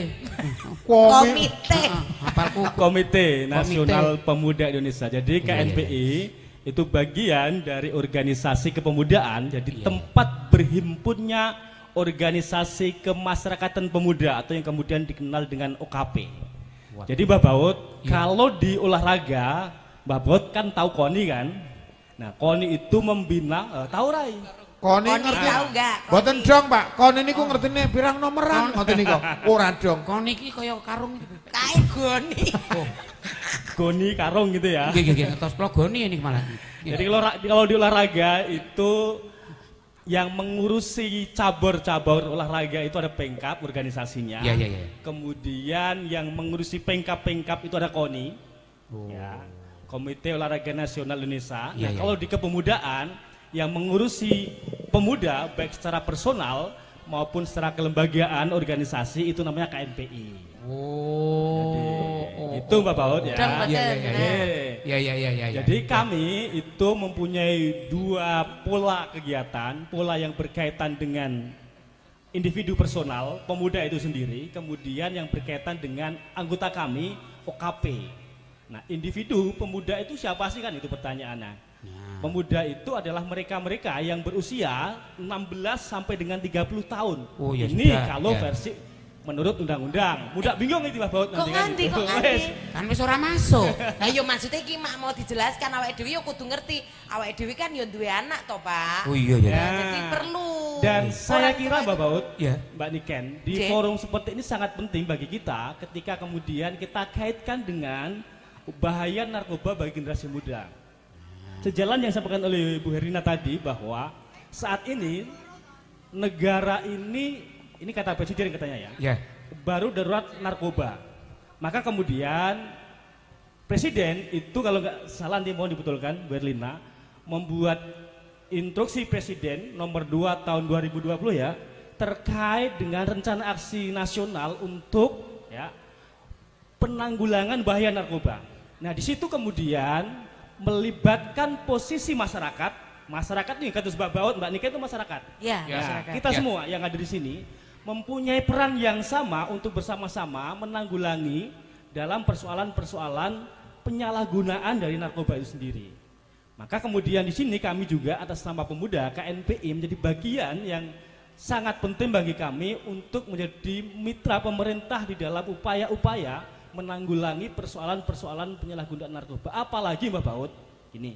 Komite. Hafalku. Komite Nasional Pemuda Indonesia. Jadi K N P I itu bagian dari organisasi kepemudaan, jadi iya. tempat berhimpunnya organisasi kemasyarakatan pemuda atau yang kemudian dikenal dengan O K P. What? Jadi Mbak Baut, iya. kalau di olahraga, Mbak Baut kan tahu KONI kan? Nah, KONI itu membina, uh, tahu Rai? KONI Koni ngerti tahu enggak? Boten dong Pak, KONI niku ngertine pirang nomeran ngoten niku. Ora dong. KONI iki kaya karung itu. Kae goni. Oh. Goni karung gitu ya. Nggih nggih ngertos kula goni ini malah. Jadi kalau kalau di olahraga itu yang mengurusi cabur-cabur olahraga itu ada Pengkap organisasinya. Iya iya iya. Kemudian yang mengurusi Pengkap-Pengkap itu ada KONI. Oh. Ya. Komite Olahraga Nasional Indonesia. Ya, nah, ya. kalau di kepemudaan yang mengurusi pemuda baik secara personal maupun secara kelembagaan organisasi itu namanya K N P I. Oh. Jadi, oh. itu Mbak Baut ya. Dan Iya iya iya. Iya. Iya iya iya iya. Jadi kami itu mempunyai dua pola kegiatan, pola yang berkaitan dengan individu personal, pemuda itu sendiri, kemudian yang berkaitan dengan anggota kami, O K P. Nah, individu pemuda itu siapa sih kan itu pertanyaannya. Nah. Pemuda itu adalah mereka-mereka yang berusia enam belas sampai dengan tiga puluh tahun. Oh, ya Ini sudah, kalau ya. versi menurut undang-undang. Mudah bingung itu Mbak Baut Kok nanti kan nganti itu. kok nganti? Wes. Kan wis ora masuk. Lah yo maksudnya iki mak mau dijelaskan awake dhewe yo kudu ngerti. Awake dhewe kan yo duwe anak to, Pak. Oh iya iya. Ya. Jadi perlu. Dan saya Orang kira tua Mbak itu- Baut, Ya. Mbak Niken, di J. forum seperti ini sangat penting bagi kita ketika kemudian kita kaitkan dengan bahaya narkoba bagi generasi muda. Sejalan yang disampaikan oleh Bu Herlina tadi bahwa saat ini negara ini, ini kata Presiden katanya ya, Ya. baru darurat narkoba. Maka kemudian Presiden itu kalau nggak salah nanti mohon dibetulkan Bu Herlina, membuat instruksi Presiden nomor dua tahun dua ribu dua puluh ya, terkait dengan rencana aksi nasional untuk ya penanggulangan bahaya narkoba. Nah, di situ kemudian melibatkan posisi masyarakat. Masyarakat nih kata Mbak Baut, Mbak Nika itu masyarakat. Ya, Ya. masyarakat. Kita Ya. semua yang ada di sini mempunyai peran yang sama untuk bersama-sama menanggulangi dalam persoalan-persoalan penyalahgunaan dari narkoba itu sendiri. Maka kemudian di sini kami juga atas nama pemuda K N P I menjadi bagian yang sangat penting bagi kami untuk menjadi mitra pemerintah di dalam upaya-upaya menanggulangi persoalan-persoalan penyalahgunaan narkoba. Apalagi Mbak Baut, ini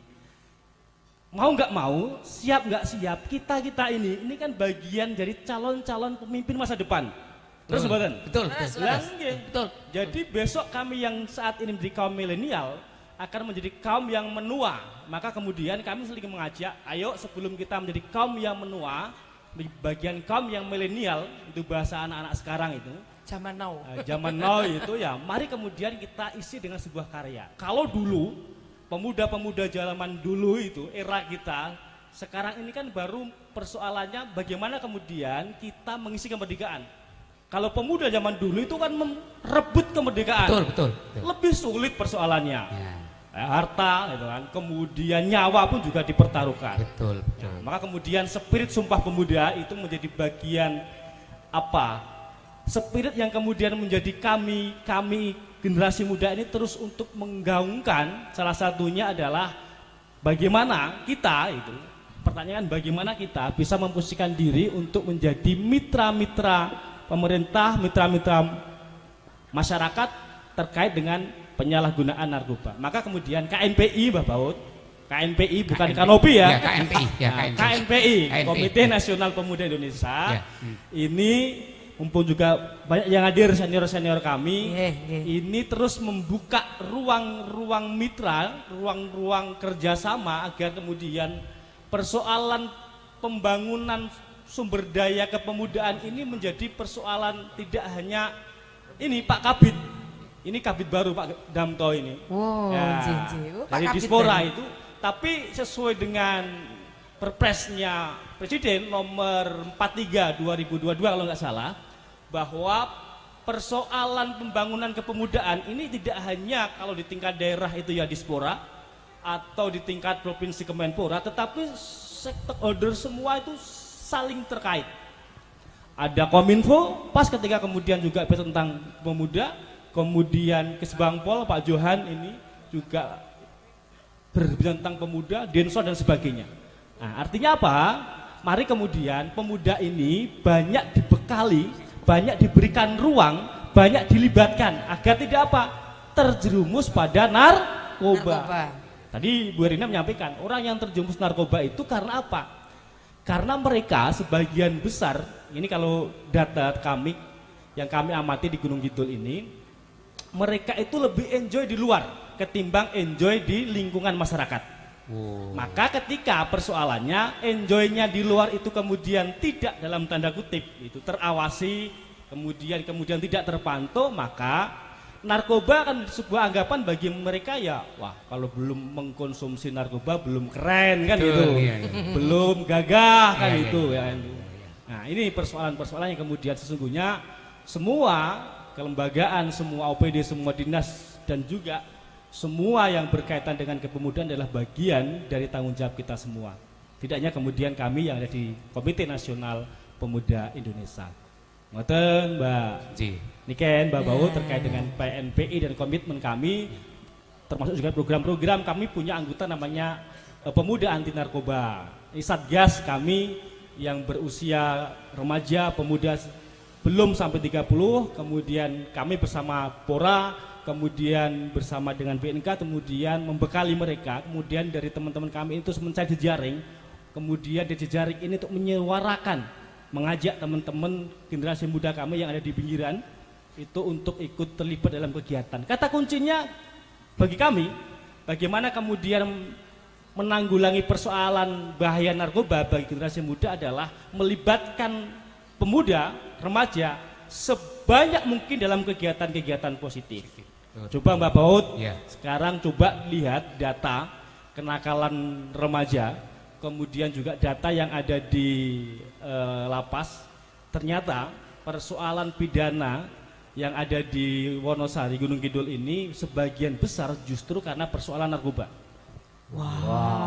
mau nggak mau, siap nggak siap, kita kita ini ini kan bagian dari calon-calon pemimpin masa depan. Terus betul, betul, betul, betul, betul. betul. Jadi besok kami yang saat ini menjadi kaum milenial akan menjadi kaum yang menua. Maka kemudian kami saling mengajak, ayo sebelum kita menjadi kaum yang menua, di bagian kaum yang milenial, itu bahasa anak-anak sekarang itu, Zaman now. uh, zaman now itu ya, mari kemudian kita isi dengan sebuah karya. Kalau dulu pemuda-pemuda zaman dulu itu era kita, sekarang ini kan baru persoalannya bagaimana kemudian kita mengisi kemerdekaan. Kalau pemuda zaman dulu itu kan merebut kemerdekaan. Betul, betul, betul. Lebih sulit persoalannya. Ya. Eh, harta gitu kan, kemudian nyawa pun juga dipertaruhkan. Betul, betul. Nah, maka kemudian spirit Sumpah Pemuda itu menjadi bagian apa? Spirit yang kemudian menjadi kami kami generasi muda ini terus untuk menggaungkan, salah satunya adalah bagaimana kita itu, pertanyaan bagaimana kita bisa memposisikan diri untuk menjadi mitra-mitra pemerintah, mitra-mitra masyarakat terkait dengan penyalahgunaan narkoba. Maka kemudian K N P I Mbak Baut, K N P I bukan K N P I. Kanopi ya, Ya, K N P I, ya, Nah, K N P I. K N P I, K N P I. Komite Nasional Pemuda Indonesia. Ya. Hmm. Ini mumpung juga banyak yang hadir senior-senior kami, Nggih, nggih. ini terus membuka ruang-ruang mitra, ruang-ruang kerjasama agar kemudian persoalan pembangunan sumber daya kepemudaan ini menjadi persoalan tidak hanya ini Pak Kabid, ini Kabid baru Pak Damto ini, Oh, Jinji. Oh, Pak dari Kabid Dispora tadi. itu, tapi sesuai dengan Perpresnya Presiden nomor empat puluh tiga dua ribu dua puluh dua kalau nggak salah, bahwa persoalan pembangunan kepemudaan ini tidak hanya kalau di tingkat daerah itu ya Dispora atau di tingkat provinsi Kemenpora, tetapi stakeholder semua itu saling terkait. Ada Kominfo, pas ketika kemudian juga tentang pemuda, kemudian Kesbangpol Pak Johan ini juga berbicara tentang pemuda, Densos dan sebagainya. Nah, artinya apa? Mari kemudian pemuda ini banyak dibekali, banyak diberikan ruang, banyak dilibatkan agar tidak apa? Terjerumus pada narkoba. Narkoba. Tadi Bu Erina menyampaikan, orang yang terjerumus narkoba itu karena apa? Karena mereka sebagian besar, ini kalau data kami yang kami amati di Gunung Kidul ini, mereka itu lebih enjoy di luar ketimbang enjoy di lingkungan masyarakat. Oh. Maka ketika persoalannya enjoynya di luar itu kemudian tidak dalam tanda kutip itu terawasi, kemudian kemudian tidak terpantau, maka narkoba kan sebuah anggapan bagi mereka ya, wah kalau belum mengkonsumsi narkoba belum keren kan. Betul, gitu, iya, iya. belum gagah kan Iya, iya, itu iya, ya. Nah ini persoalan-persoalan yang kemudian sesungguhnya semua kelembagaan, semua O P D, semua dinas dan juga semua yang berkaitan dengan kepemudaan adalah bagian dari tanggung jawab kita semua. Tidak hanya kemudian kami yang ada di Komite Nasional Pemuda Indonesia. Ngoten Mbak Ji. Niken, Mbak Bau terkait dengan P N P I dan komitmen kami, termasuk juga program-program kami punya anggota namanya eh, Pemuda Anti Narkoba. Ini Satgas kami yang berusia remaja, pemuda belum sampai tiga puluh, kemudian kami bersama Pora, kemudian bersama dengan B N K, kemudian membekali mereka, kemudian dari teman-teman kami itu mencari jejaring, kemudian di jejaring ini untuk menyuarakan, mengajak teman-teman generasi muda kami yang ada di pinggiran itu untuk ikut terlibat dalam kegiatan. Kata kuncinya bagi kami, bagaimana kemudian menanggulangi persoalan bahaya narkoba bagi generasi muda adalah melibatkan pemuda, remaja sebanyak mungkin dalam kegiatan-kegiatan positif. Coba Mbak Baut, Ya. sekarang coba lihat data kenakalan remaja, kemudian juga data yang ada di eh, lapas. Ternyata persoalan pidana yang ada di Wonosari, Gunung Kidul ini sebagian besar justru karena persoalan narkoba.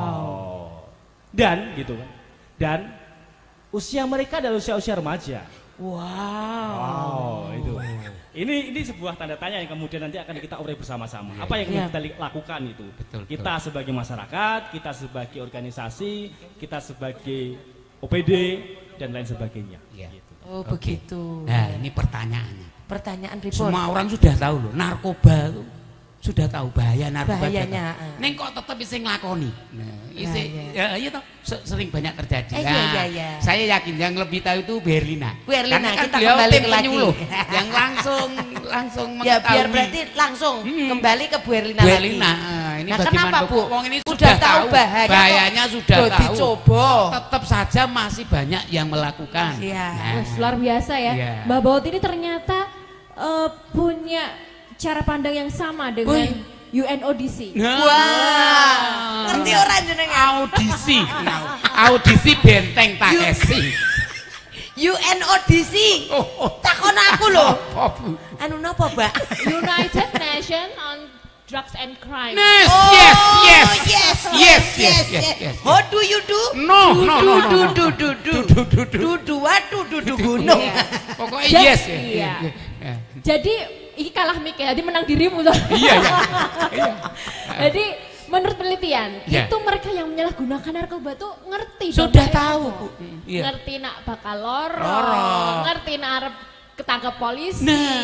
Wow. Dan gitu kan. Dan usia mereka adalah usia-usia remaja. Wow. Wow, itu. Ini ini sebuah tanda tanya yang kemudian nanti akan kita urai bersama-sama. Iya, Apa yang iya. kita lakukan itu? Betul, Kita betul. sebagai masyarakat, kita sebagai organisasi, kita sebagai O P D dan lain sebagainya. Iya. Gitu. Oh, Oke. begitu. Nah, ini pertanyaannya. Pertanyaan pripun? Semua orang sudah tahu loh, narkoba itu sudah tahu bahaya narkoba. Bahayanya, sudah tahu. eh. Neng kok tetap bisa ngelakoni. Nah, isi, Bahaya. ya, iya toh, se- sering banyak terjadi. Eh, iya, Nah, iya, iya. Saya yakin yang lebih tahu itu Bu Erlina. Bu Erlina, Karena kan kita beliau kembali tim lagi. penyuluh yang langsung langsung Ya mengetahui. biar berarti langsung Hmm. kembali ke Bu Erlina Bu lagi. Erlina, ah, ini Nah, bagaimana kenapa, Bu? Wong ini Udah sudah tahu bahaya kok bahayanya sudah do tahu. dicoba. Tetap saja masih banyak yang melakukan. Iya. Nah, Wah, luar biasa ya. Iya. Mbak Baut ini ternyata eh, punya cara pandang yang sama dengan Wih. U N O D C. Nah. Wah, ngerti orang jenengan? Audisi, Nah, audisi benteng Takeshi. U N O D C. Oh, oh. Takon aku loh. Apa, Bu? Anu napa, Mbak? United Nations on Drugs and Crime. Yes, Oh, yes, yes, yes, yes, yes, yes, yes. How do you do? No, no, no, no, Du no. du du du. Du, du, du. Du du waduh du du gunung. Iya. Pokoknya Jadi- yes ya. iya. Ya. Jadi ini kalah Mik ya, jadi menang dirimu toh. Iya, iya. Iya. Jadi menurut penelitian Iya. itu mereka yang menyalahgunakan narkoba tuh ngerti Sudah dampaknya tahu, apa. Bu. Iya. Ngerti nak bakal loro, Loro. ngerti nak arep ketangkep polisi,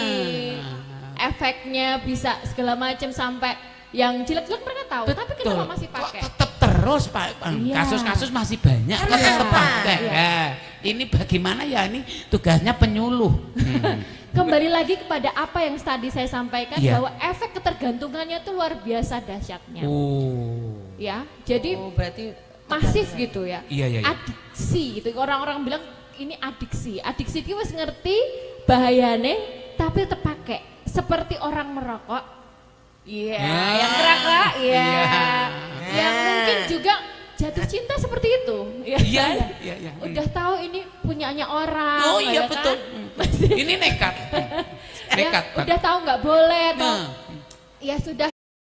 Nah. efeknya bisa segala macam sampai yang jelek-jelek mereka tahu, tapi kenapa masih Kok pakai? tetap terus Pak? Iya. Kasus-kasus masih banyak. Karena Kok tetap apa? pakai? Iya. Nah, ini bagaimana ya? Ini tugasnya penyuluh. Hmm. Kembali lagi kepada apa yang tadi saya sampaikan Iya. bahwa efek ketergantungannya itu luar biasa dahsyatnya. Oh. Ya, jadi Oh, berarti masif gitu ya. Iya, iya, iya. Adiksi gitu. Orang-orang bilang ini adiksi. Adiksi itu wis ngerti bahayane tapi tetap pakai. Seperti orang merokok. Iya, Ah, yang merokok, iya. iya. Yang mungkin juga jatuh cinta seperti itu. Ya Iya, kan? iya, iya, iya. Udah tahu ini punyanya orang. Oh iya ya kan? betul. Ini nekat. Ya, Nekat. Bang. udah tahu nggak boleh atau Nah. ya sudah.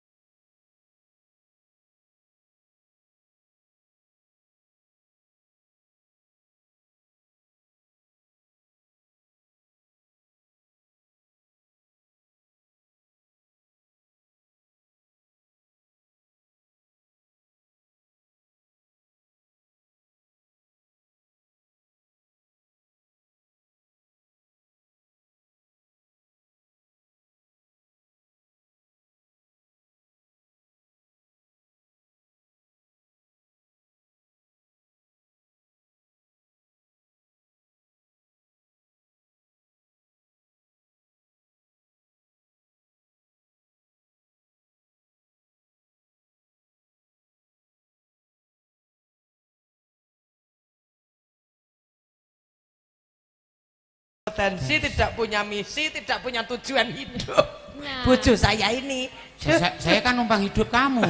potensi, tidak punya misi, tidak punya tujuan hidup. Nah. Bojo saya ini. Saya, saya kan numpang hidup kamu.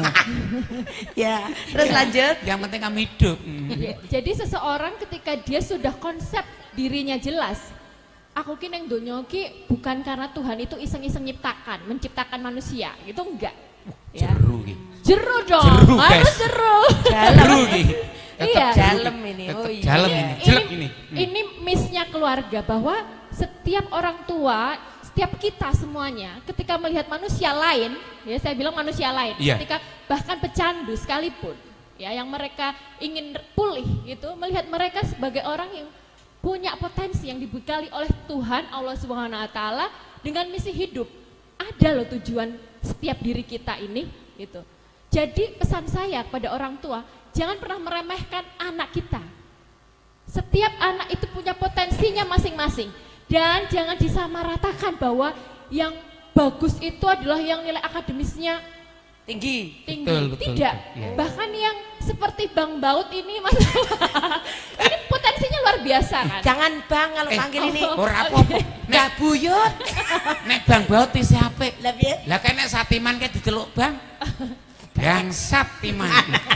Ya, terus lanjut. Yang penting kamu hidup. Hmm. Ya, jadi seseorang ketika dia sudah konsep dirinya jelas, aku ki neng donya ki bukan karena Tuhan itu iseng-iseng nyiptakan, menciptakan manusia, gitu enggak. Ya. Jeru ki. Jeru dong, Jeru, harus guys. jeru. Jeru ki. Iya. Dalem ini. Tetap Oh iya. dalem ini. Jelek ini. Hmm. Ini missnya keluarga bahwa setiap orang tua, setiap kita semuanya, ketika melihat manusia lain, ya saya bilang manusia lain, Iya. ketika bahkan pecandu sekalipun, ya yang mereka ingin pulih gitu, melihat mereka sebagai orang yang punya potensi yang dibekali oleh Tuhan Allah Subhanahu Wa Taala dengan misi hidup. Ada loh tujuan setiap diri kita ini, gitu. Jadi pesan saya kepada orang tua, jangan pernah meremehkan anak kita. Setiap anak itu punya potensinya masing-masing. Dan jangan disamaratakan bahwa yang bagus itu adalah yang nilai akademisnya Tinggi. tinggi. Betul, betul, Tidak. betul, iya. Bahkan yang seperti Bang Baut ini Mas ini potensinya luar biasa kan. Jangan Bang kalau Eh, panggil ini. Ora apa-apa. Nggak buyut. Nek Bang Baut wis apik. Lah piye? Lah kene satiman ke diceluk Bang. Bangsat timan.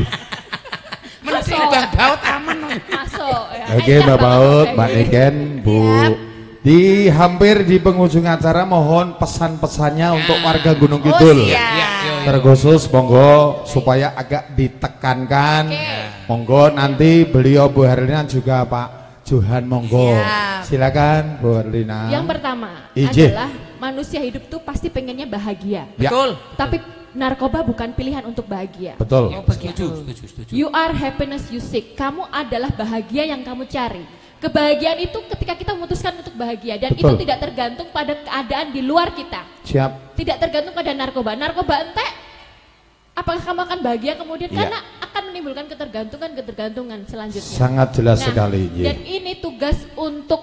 Mending Masuk. Bang Baut aman. Masuk ya. Oke Eh, Mbak Bang Baut, Baut, Mbak kayak gitu. Niken, Bu. Di hampir di penghujung acara mohon pesan-pesannya untuk warga Gunung Oh, Kidul. siap. Iya, iya. Terkhusus monggo supaya agak ditekankan. Oke. Monggo nanti beliau Bu Herlina juga Pak Johan, monggo. Siap. Silakan Bu Erlina. Yang pertama Ije. adalah manusia hidup tuh pasti pengennya bahagia. Ya. Betul. Tapi narkoba bukan pilihan untuk bahagia. Betul. Oh, begitu. Setuju, setuju, setuju. You are happiness you seek. Kamu adalah bahagia yang kamu cari. Kebahagiaan itu ketika kita memutuskan untuk bahagia dan Betul. itu tidak tergantung pada keadaan di luar kita. Siap. Tidak tergantung pada narkoba. Narkoba ente apakah kamu akan bahagia kemudian Iya. karena akan menimbulkan ketergantungan-ketergantungan selanjutnya. Sangat jelas Nah, sekali. Ye. Dan ini tugas untuk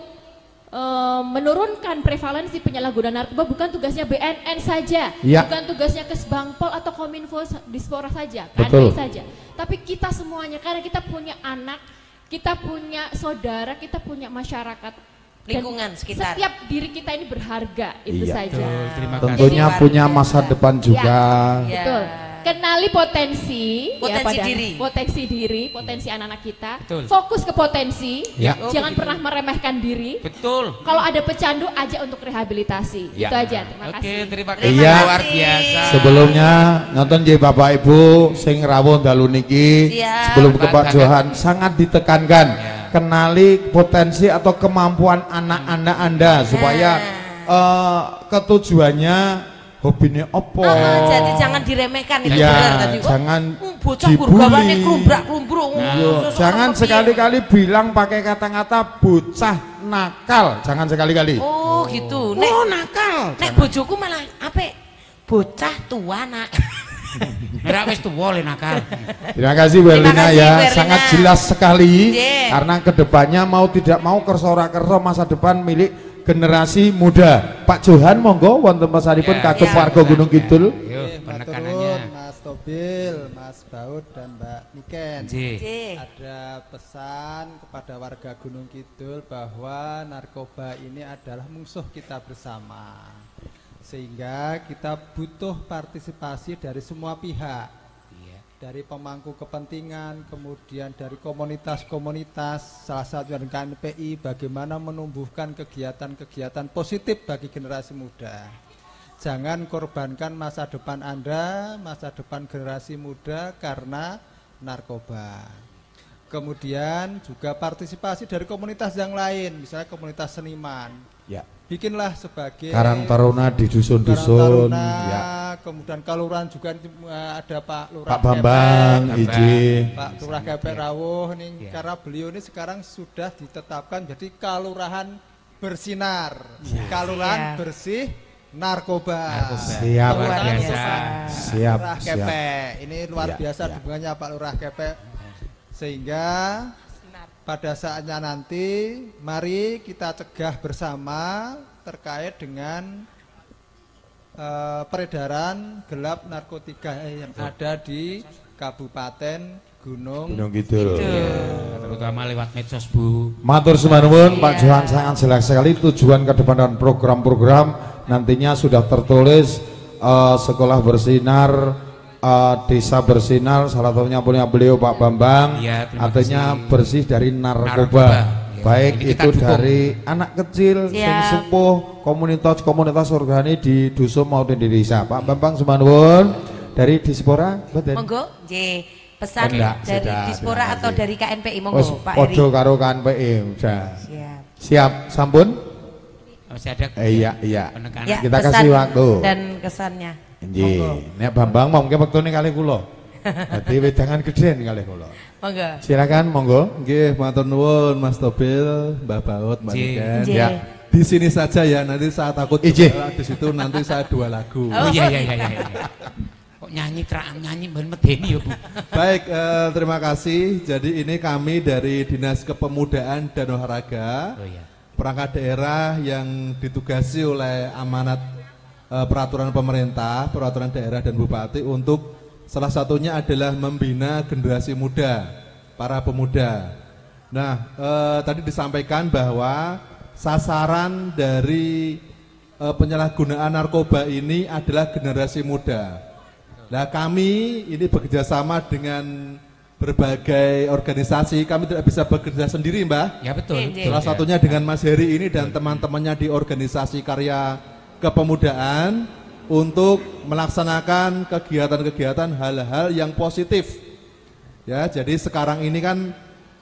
eh, menurunkan prevalensi penyalahgunaan narkoba bukan tugasnya B N N saja, Ya. bukan tugasnya Kesbangpol atau Kominfo Dispora saja, Betul. K N P saja, tapi kita semuanya karena kita punya anak, kita punya saudara, kita punya masyarakat, dan Lingkungan sekitar. setiap diri kita ini berharga itu Iya. saja. Betul, terima kasih. Tentunya Luar punya biasa. masa depan juga. Ya. Betul. Kenali potensi, Potensi pada- diri. potensi diri, potensi anak-anak kita. Betul. Fokus ke potensi, Ya. jangan pernah meremehkan diri. Betul. Kalau ada pecandu, ajak untuk rehabilitasi. Ya. Itu aja. Terima Oke, kasih. terima kasih. Iya. Luar biasa. Sebelumnya nonton J Bapak Ibu sing rawuh dalu niki Siap. sebelum ke Pak Banggakan. Johan sangat ditekankan Ya. kenali potensi atau kemampuan anak-anak Anda supaya eh, ketujuannya hobinya opo. Ah, jadi jangan diremehkan itu Iya, benar tadi. Oh, jangan hmm, bocah dibully. gurgawane klumbrak-klumbruk. Iya, Hmm, jangan sosok sekali-kali bilang pakai kata-kata bocah nakal, jangan sekali-kali. Oh, gitu. Nek Oh, nakal. nek bojoku malah apa? Bocah tua nak. Merah wis tuwa le nakal. Terima kasih Bu Terima Erlina kasih, ya, Bu Erlina. sangat jelas sekali Yeah. karena kedepannya mau tidak mau kerso ora kerso masa depan milik generasi muda. Pak Johan monggo wonten pesanipun Ya, kagem ya. warga Gunung Kidul. Yuk, Oke, penekanannya. maturun, Mas Tobil, Mas Baut dan Mbak Niken. J. J. Ada pesan kepada warga Gunung Kidul bahwa narkoba ini adalah musuh kita bersama. Sehingga kita butuh partisipasi dari semua pihak. Dari pemangku kepentingan, kemudian dari komunitas-komunitas, salah satu dari K N P I, bagaimana menumbuhkan kegiatan-kegiatan positif bagi generasi muda. Jangan korbankan masa depan Anda, masa depan generasi muda karena narkoba. Kemudian juga partisipasi dari komunitas yang lain, misalnya komunitas seniman. Ya. Bikinlah sebagai Karang Taruna di Karang dusun-dusun. Taruna, Ya. kemudian kelurahan juga uh, ada Pak Lurah Pak Bambang, Kepek, izin. Pak Lurah Kepek Rawuh nih, Ya. karena beliau ini sekarang sudah ditetapkan jadi kelurahan bersinar, kelurahan Siap. bersih narkoba. Narkoba. Siap. Luar Luar biasa. biasa. Siap, Lurah siap. Kepek, ini luar Ya, biasa ya. dukungannya Pak Lurah Kepek, sehingga pada saatnya nanti mari kita cegah bersama terkait dengan eh, peredaran gelap narkotika yang ada di Kabupaten Gunung. Gunung Kidul. Terutama lewat medsos, Bu. Matur suwun Pak Johan, sangat jelas sekali tujuan ke depan dan program-program nantinya sudah tertulis eh, sekolah bersinar, eh, desa bersinar, salah satunya punya beliau Pak Bambang, Iya, terima artinya kasih. bersih dari narkoba, Narkoba, ya. baik Ini kita itu dukung. dari anak kecil, sing Siap. sepuh, komunitas-komunitas organik di dusun maupun di desa. Pak Bambang Sumanwun dari Dispora, betul? Monggo, J. Pesan Enggak, dari sudah, Dispora terima atau kasih. dari K N P I, Wes monggo Pak Eri. podo karo K N P I, udah. Siap. Siap, sampun? Masih ada Eh, iya, iya. penekanan. Ya, Kita pesan kasih waktu. dan kesannya. Nggih, nek Bambang mau mungkin wektune kalih kula. Dadi wedangan gedhen kalih kula. Monggo. Silakan monggo. Nggih, matur nuwun Mas Tobil, Mbah Baut, Mbak J. Niken. J. Ya. Di sini saja ya, nanti saya takut Ije. juga di situ nanti saya dua lagu. Oh iya iya iya iya. iya. Kok nyanyi terak nyanyi ben medeni ya, Bu. Baik, eh, terima kasih. Jadi ini kami dari Dinas Kepemudaan dan Olahraga, Oh iya. perangkat daerah yang ditugasi oleh amanat eh, peraturan pemerintah, peraturan daerah dan bupati untuk salah satunya adalah membina generasi muda, para pemuda. Nah, eh, tadi disampaikan bahwa sasaran dari eh, penyalahgunaan narkoba ini adalah generasi muda. Nah, kami ini bekerjasama dengan berbagai organisasi. Kami tidak bisa bekerja sendiri, Mbah. Ya betul. J. betul, Salah ya. satunya dengan Mas Heri ini dan teman-temannya di organisasi karya kepemudaan untuk melaksanakan kegiatan-kegiatan hal-hal yang positif. Ya, jadi sekarang ini kan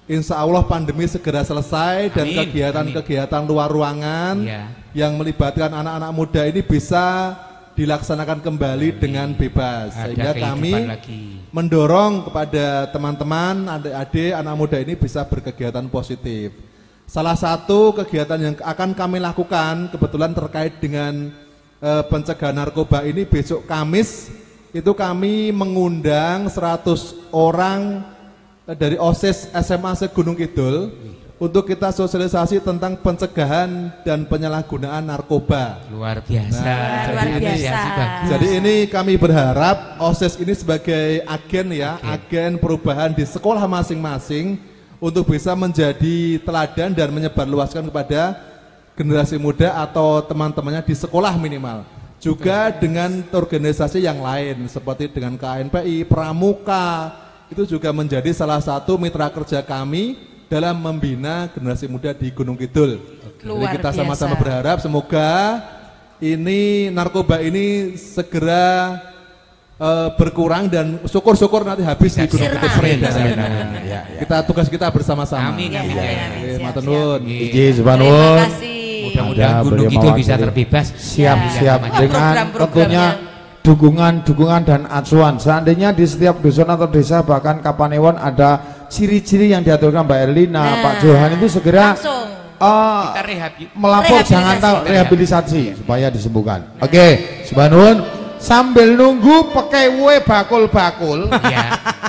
insya Allah pandemi segera selesai dan kegiatan-kegiatan luar ruangan ya. yang melibatkan anak-anak muda ini bisa dilaksanakan kembali Amin. dengan bebas. Ada sehingga kami lagi. mendorong kepada teman-teman, adik-adik, anak muda ini bisa berkegiatan positif. Salah satu kegiatan yang akan kami lakukan kebetulan terkait dengan e, pencegahan narkoba ini besok Kamis itu kami mengundang seratus orang dari OSIS S M A Gunung Kidul untuk kita sosialisasi tentang pencegahan dan penyalahgunaan narkoba. Luar biasa. Nah, luar jadi biasa. Ini, jadi ini kami berharap OSIS ini sebagai agen ya, Agen, agen perubahan di sekolah masing-masing untuk bisa menjadi teladan dan menyebarluaskan kepada generasi muda atau teman-temannya di sekolah minimal. Juga dengan organisasi yang lain seperti dengan K N P I, Pramuka, itu juga menjadi salah satu mitra kerja kami dalam membina generasi muda di Gunung Kidul. Jadi kita sama-sama berharap semoga ini narkoba ini segera uh, berkurang dan syukur-syukur nanti habis di Gunung Kidul beredar. Kita tugas kita bersama-sama. Amin. Ya, Amin. ya, Ya. ya, ya. Matur nuwun. Iji Terima Subhanun. kasih. Mudah-mudahan Ada Gunung beliau Kidul bisa mewakili. terbebas. Siap-siap Ya. dengan Program-programnya. tentunya dukungan-dukungan dan acuan. Seandainya di setiap dusun atau desa bahkan Kapanewon ada ciri-ciri yang diaturkan Mbak Erlina, Nah, Pak Johan itu segera langsung. uh, Kita rehabi- melapor, Rehabilitasi. jangan tahu rehabilitasi supaya disembuhkan. Oke, Subhanun sambil nunggu pakai we bakul-bakul. Ya.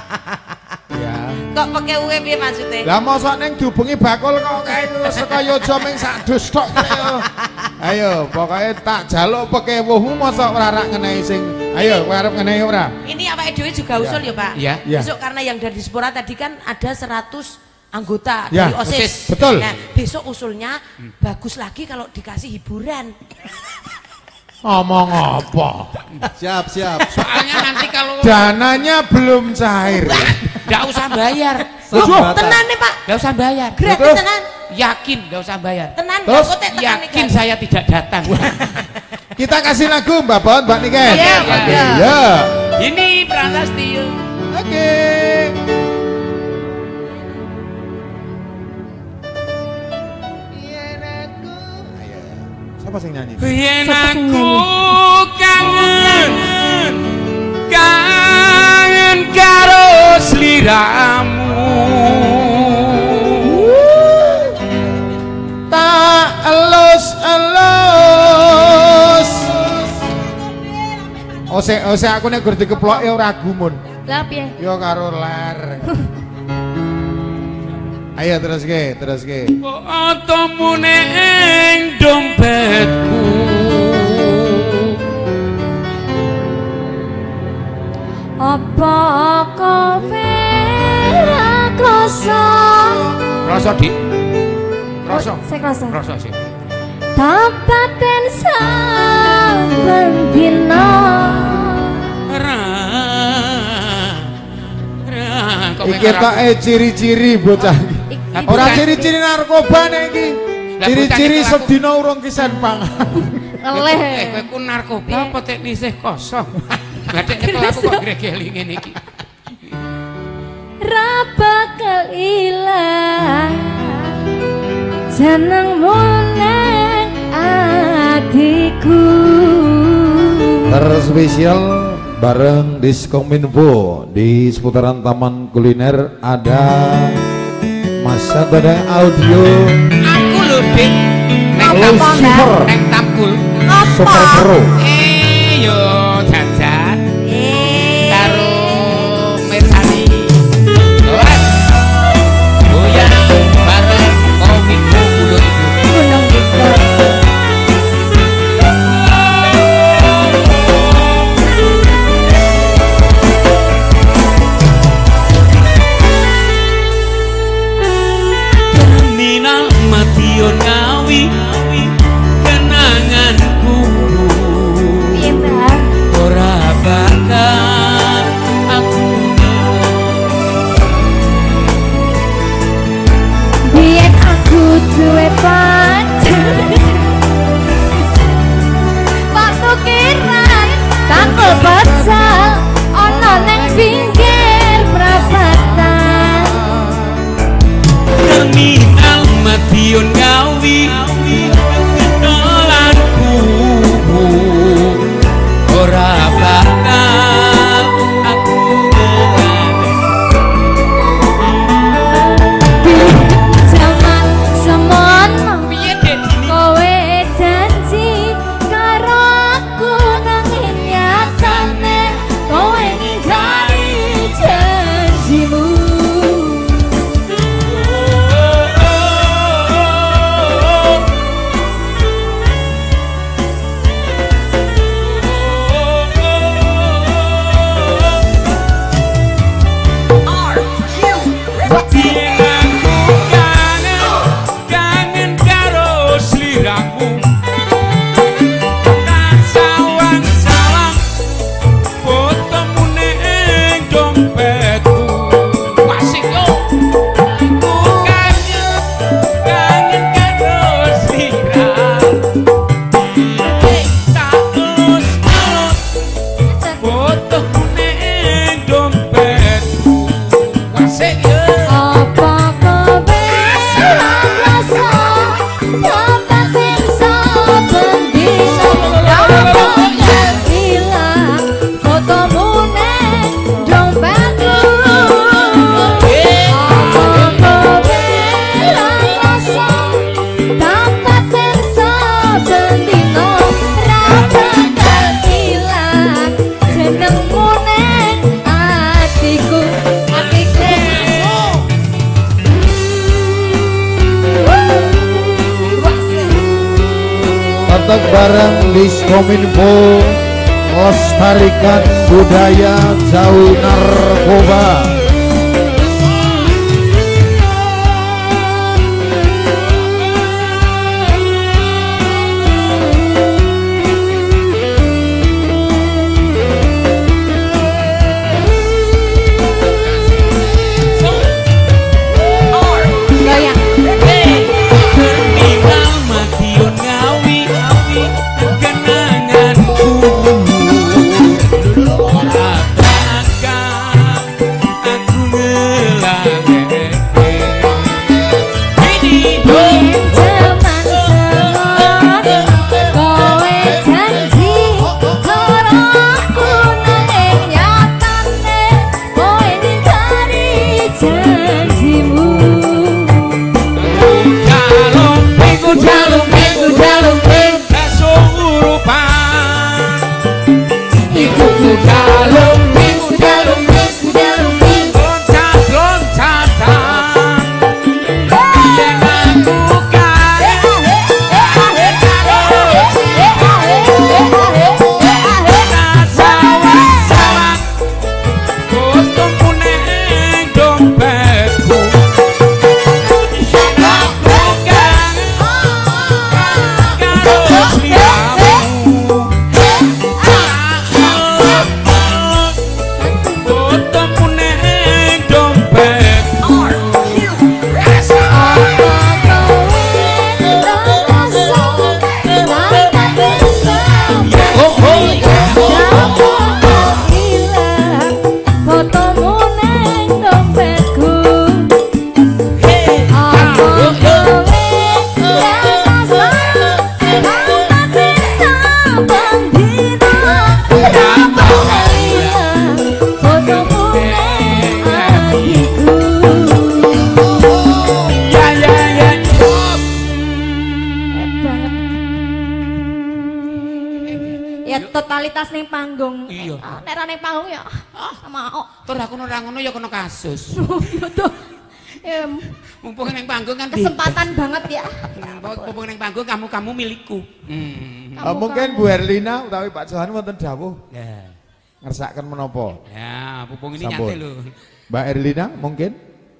Ya. Kok pakai U E piye maksudnya? Lah mosok ning dihubungi bakul kok kae saka yojo ming sak dus tok kene. Ayo, pokoknya tak jaluk pekewuhmu mosok ora rak ngenehi sing. Ayo, kowe arep ngenehi ora? Ini awake dhewe juga usul ya, Pak. Ya. Ya. Besok karena yang dari Dispora tadi kan ada seratus anggota Ya, dari OSIS. OSIS. Betul. Nah, besok usulnya bagus lagi kalau dikasih hiburan. Ngomong apa? Siap, siap. Soalnya nanti kalau Dananya belum cair. nggak usah bayar, Loh, Sebatas. tenan nih, Pak. nggak usah bayar. Gratis Terus? tenan. Yakin nggak usah bayar. Tenan Terus? nggak kotek tenan nih, Yakin guys. saya tidak datang. Kita kasih lagu Mbak Bon, Mbak Niken. Iya, Oke, iya. ya. Ini Prastastio. Oke. Siapa sing nyanyi? Yen aku kangen, kangen karo sliramu. Tak elus-elus. Ose ose aku nek gur dikeploki ora gumun. Lah piye? Yo karo ler. Ayo terus ke, terus ke. Fotomu ning dompetku. Apa kowe ra krasa? Krasa, Dik. Krasa. Oh, saya krasa. Krasa sih. Tapaten saben dina. Ra. Ra. Kok Iki kowe tak eh ciri-ciri bocah iki. Lah, Ora bukan. ciri-ciri narkoba nek iki. Lah, Ciri-ciri bukan itu aku- sedina urung kisen pangan. Eh, kowe ku narkoba apa tek nisih kosong. Lah tek ketok aku kok gregeli ngene iki. Ra bakal ilang jenengmu nang atiku. Terspesial bareng Diskominfo di seputaran Taman Kuliner ada Masa Badai Audio Aku lho, Dik. Neng Halo Tamkul. Super Neng Tamkul. Super Pro. Eh, yo jajan Eh, karo Mesani. Loas. Goyang bareng Kominfo Gunung Kidul. Gunung Kidul. Minal mati yo ngawi kenanganku Apa kowe rasa dapat bisa bendino dapat hilang fotomu neng dompetku. Apa kowe rasa dapat bisa bendino dapat hilang jenengmu neng atiku atiku. Tetap bareng Diskominfo melestarikan budaya jauhi narkoba. Totalitas ning panggung. Iya. Nek ra ning panggung ya mau. Tur aku ora ngono ya kena kasus. Betul. Em, Mumpung ning panggung kan kesempatan banget ya. mumpung ning panggung kamu-kamu milikku. Hmm. Oh, mungkin Bu Erlina utawi Pak Johan wonten dawuh Ya. ngersakaken menapa? Ya, mumpung ini Sampun. nyantai lho. Mbak Erlina mungkin?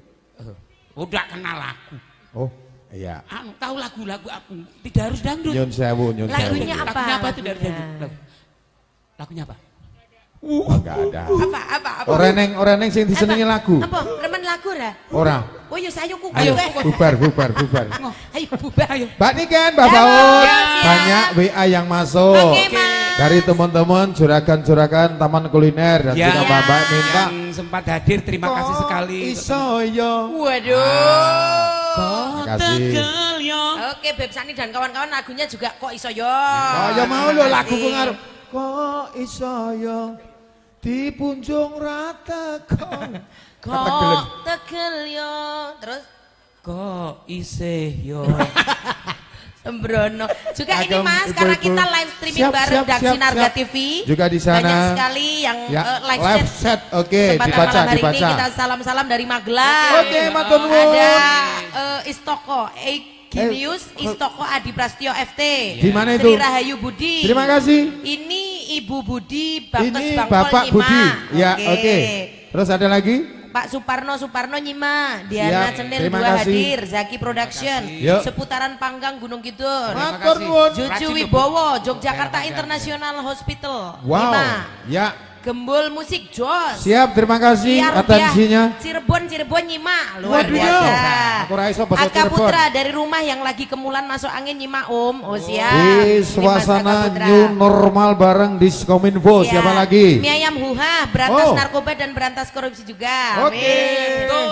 Udah kenal aku. Oh, iya. Anu, tahu lagu-lagu aku. Tidak harus dangdut. Nyun sewu, nyun sewu. Lagunya apa? Lagunya apa itu dari Lagunya. dangdut? Lagu- Lagunya apa? Oh, enggak ada. Apa apa apa? Ora neng ora neng sing disenengi lagu. Apa? Remen lagu ra? Ora. Oh ya sayo kuku Ayo eh. bubar bubar bubar. Ayo bubar. Ayo. Mbak Niken, Mbak Ya, Baut, ya, siap. banyak W A yang masuk Oke, Mas. dari teman-teman juragan-juragan Taman Kuliner dan Ya, juga Mbak minta. yang sempat hadir terima kasih Kok sekali. Iso yo. Waduh. Terima kasih. Oke, Beb Sani dan kawan-kawan lagunya juga kok iso yo. Oh ya mau lo Terima lagu kasih. pengaruh. Kok iso yo di punjung rata kok. Kok tegel yo. Terus Kok isih yo. sembrono. Juga ini Agam Mas, karena ibu-ibu. kita live streaming Siap, bareng siap, Daksi siap, Narga siap. T V. Juga di sana. Banyak sekali yang Ya, eh, live, live set. set. Oke, Kesempatan dibaca malam hari dibaca. ini kita salam-salam dari Magelang. Oke, matur nuwun. Ada eh, Istoko Eginius Eh, Istoko Adi Prastio F T. Di mana itu? Sri Rahayu Budi. Terima kasih. Ini Ibu Budi Baptes Ini Bangkol Bapak Nyima. Budi. Ya, Oke. oke. Terus ada lagi? Pak Suparno Suparno Nyima, Diana Siap, Cenil terima dua kasih. hadir, Zaki Production, Yuk. seputaran Panggang Gunung Kidul. Matur nuwun. Juju Rajin, Wibowo, Yogyakarta International Hospital. Wow. Lima. Ya, Gembul Musik Jos. siap. Terima kasih Liar atensinya. Rupiah, Cirebon Cirebon Nyima, luar Waduh, biasa. aku ra iso basa Aka Cirebon. Putra dari rumah yang lagi kemulan masuk angin Nyima Om. Oh siap. Di Ini Mas suasana Aka Putra. new normal bareng Diskominfo. Siap. Siapa lagi? Mie ayam huha, berantas Oh. narkoba dan berantas korupsi juga. Oke. Amin. Betul.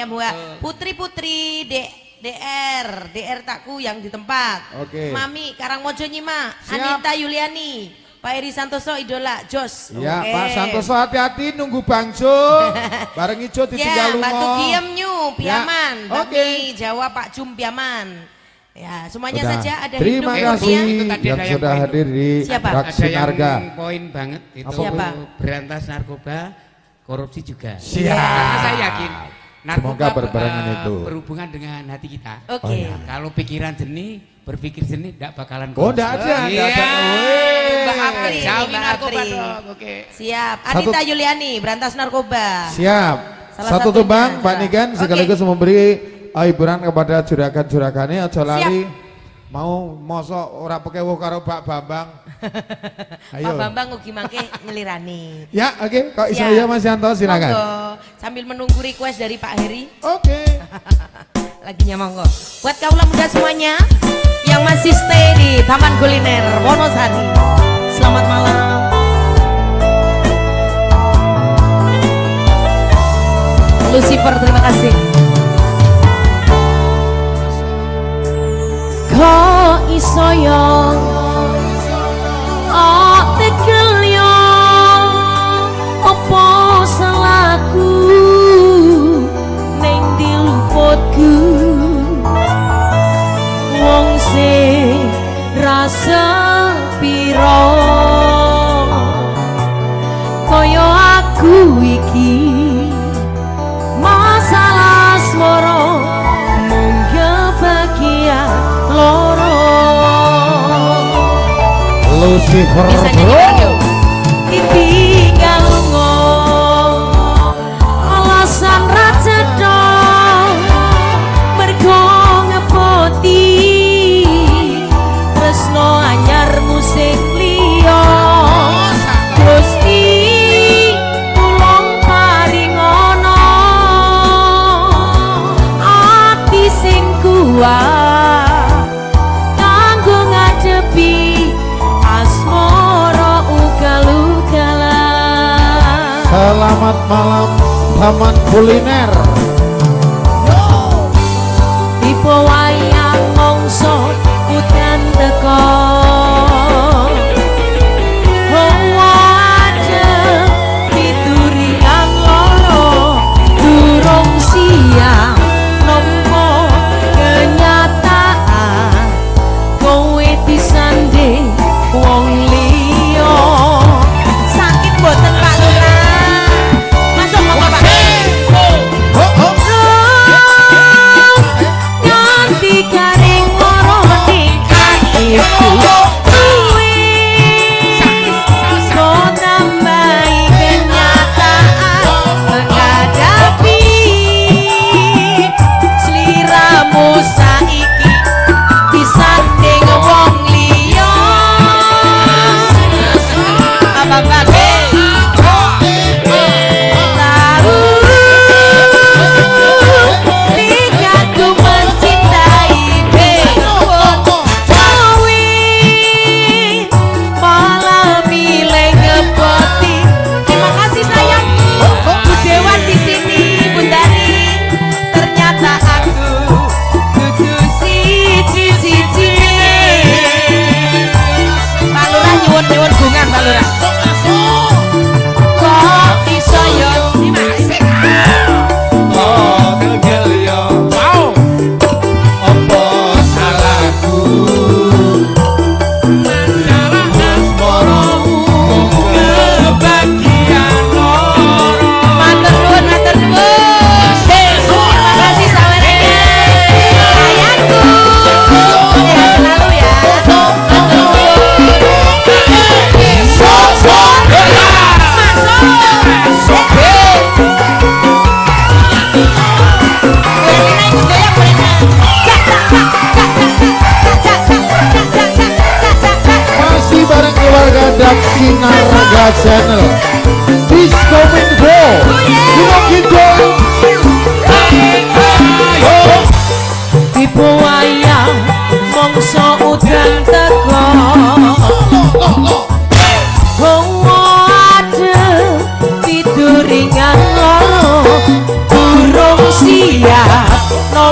semuanya buat putri-putri D DR, D R takku yang di tempat. Oke. Mami Karangmojo Nyimak, Siap. Anita Yuliani, Pak Eri Santoso idola Jos. Ya, Oke. Pak Santoso hati-hati nunggu Bangjo. Bareng ijo ditinggal Ya, lunga. Batu Kiem Nyu, Piaman, Ya, oke. Bakmi Jawa Pak Jum Piaman. Ya, semuanya Sudah. saja ada Terima hidup kasih dunia. tadi yang ada yang sudah poin. hadir di Siapa? Ada Raksinarga. yang poin banget itu Apa Siapa? berantas narkoba, korupsi juga. Siap. Karena saya yakin narkoba Semoga berbarengan eh, itu. berhubungan dengan hati kita. Oke. Oh, ya. Kalau pikiran jernih, berpikir jernih tidak bakalan Oh, korupsi. enggak ada, enggak Iya. ada. Weh. Mbak Apri, Jauhi Mbak narkoba Apri. dong. Oke. Siap. Satu- Anita Yuliani, berantas narkoba. Siap. Salah Satu satunya tumbang Pak adalah- Niken Oke. sekaligus memberi hiburan kepada juragan-juragannya aja lali mau mosok ora pekewo karo Pak Bambang. Ayo. Pak Bambang ugi mangke nyelirani. Ya, oke. Kok iso Siap. ya Mas Yanto silakan. Monggo, sambil menunggu request dari Pak Heri. Oke. Laginya monggo. Buat kaula muda semuanya yang masih stay di Taman Kuliner Wonosari. Selamat malam. Lucifer, terima kasih. Kok iso yo oh tekel yo opo salahku ning diluputku wong sing rasa piro koyo aku iki masalah asmara mung kebahagiaan loro Lucifer. bisa nyanyi yuk ditinggal lunga alasan ra cetha mergo ngepoti tresno anyar musik liya Gusti tulung paringono ati sing kuat kanggo ngadepi asmara ugal-ugalan. Selamat malam Taman Kuliner. Tipe wayang mongso udan teko hawa adem pituri kang loro durung siang nampa kenyataan kowe disanding wong liya sakit boten Pak Lurah masuk Bapak nganti garing loro ning atiku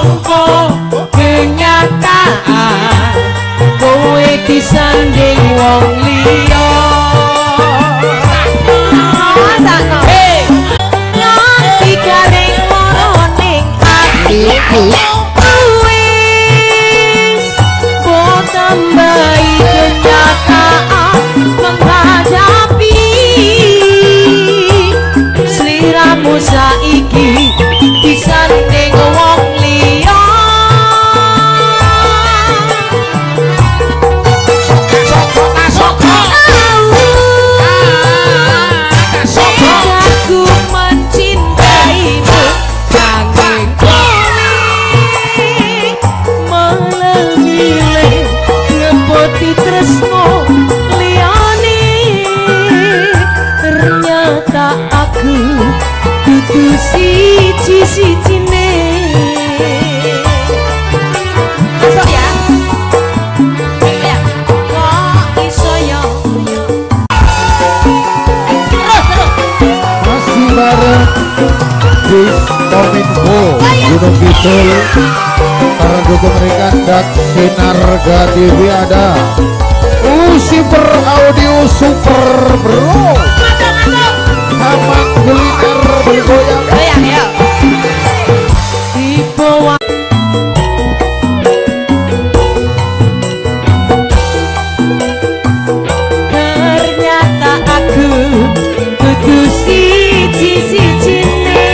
nampa kenyataan kowe disanding wong liya hey nganti garing moroning atiku wis boten bayi kenyataan menghadapi sliramu saiki disanding wong liya aku mencintaimu sangking kuning malah milih ngepoti tresno liyane ternyata aku dudu siji-sijine masuk ya ya kok iso ya terus terus Masih bareng di Kominfo Gunung Kidul. Para dukung rekan Dak Sinarga T V ada Uh Super Audio Super Bro masuk masuk Taman Kuliner bergoyang goyang ya di bawah ternyata aku dudu siji-sijine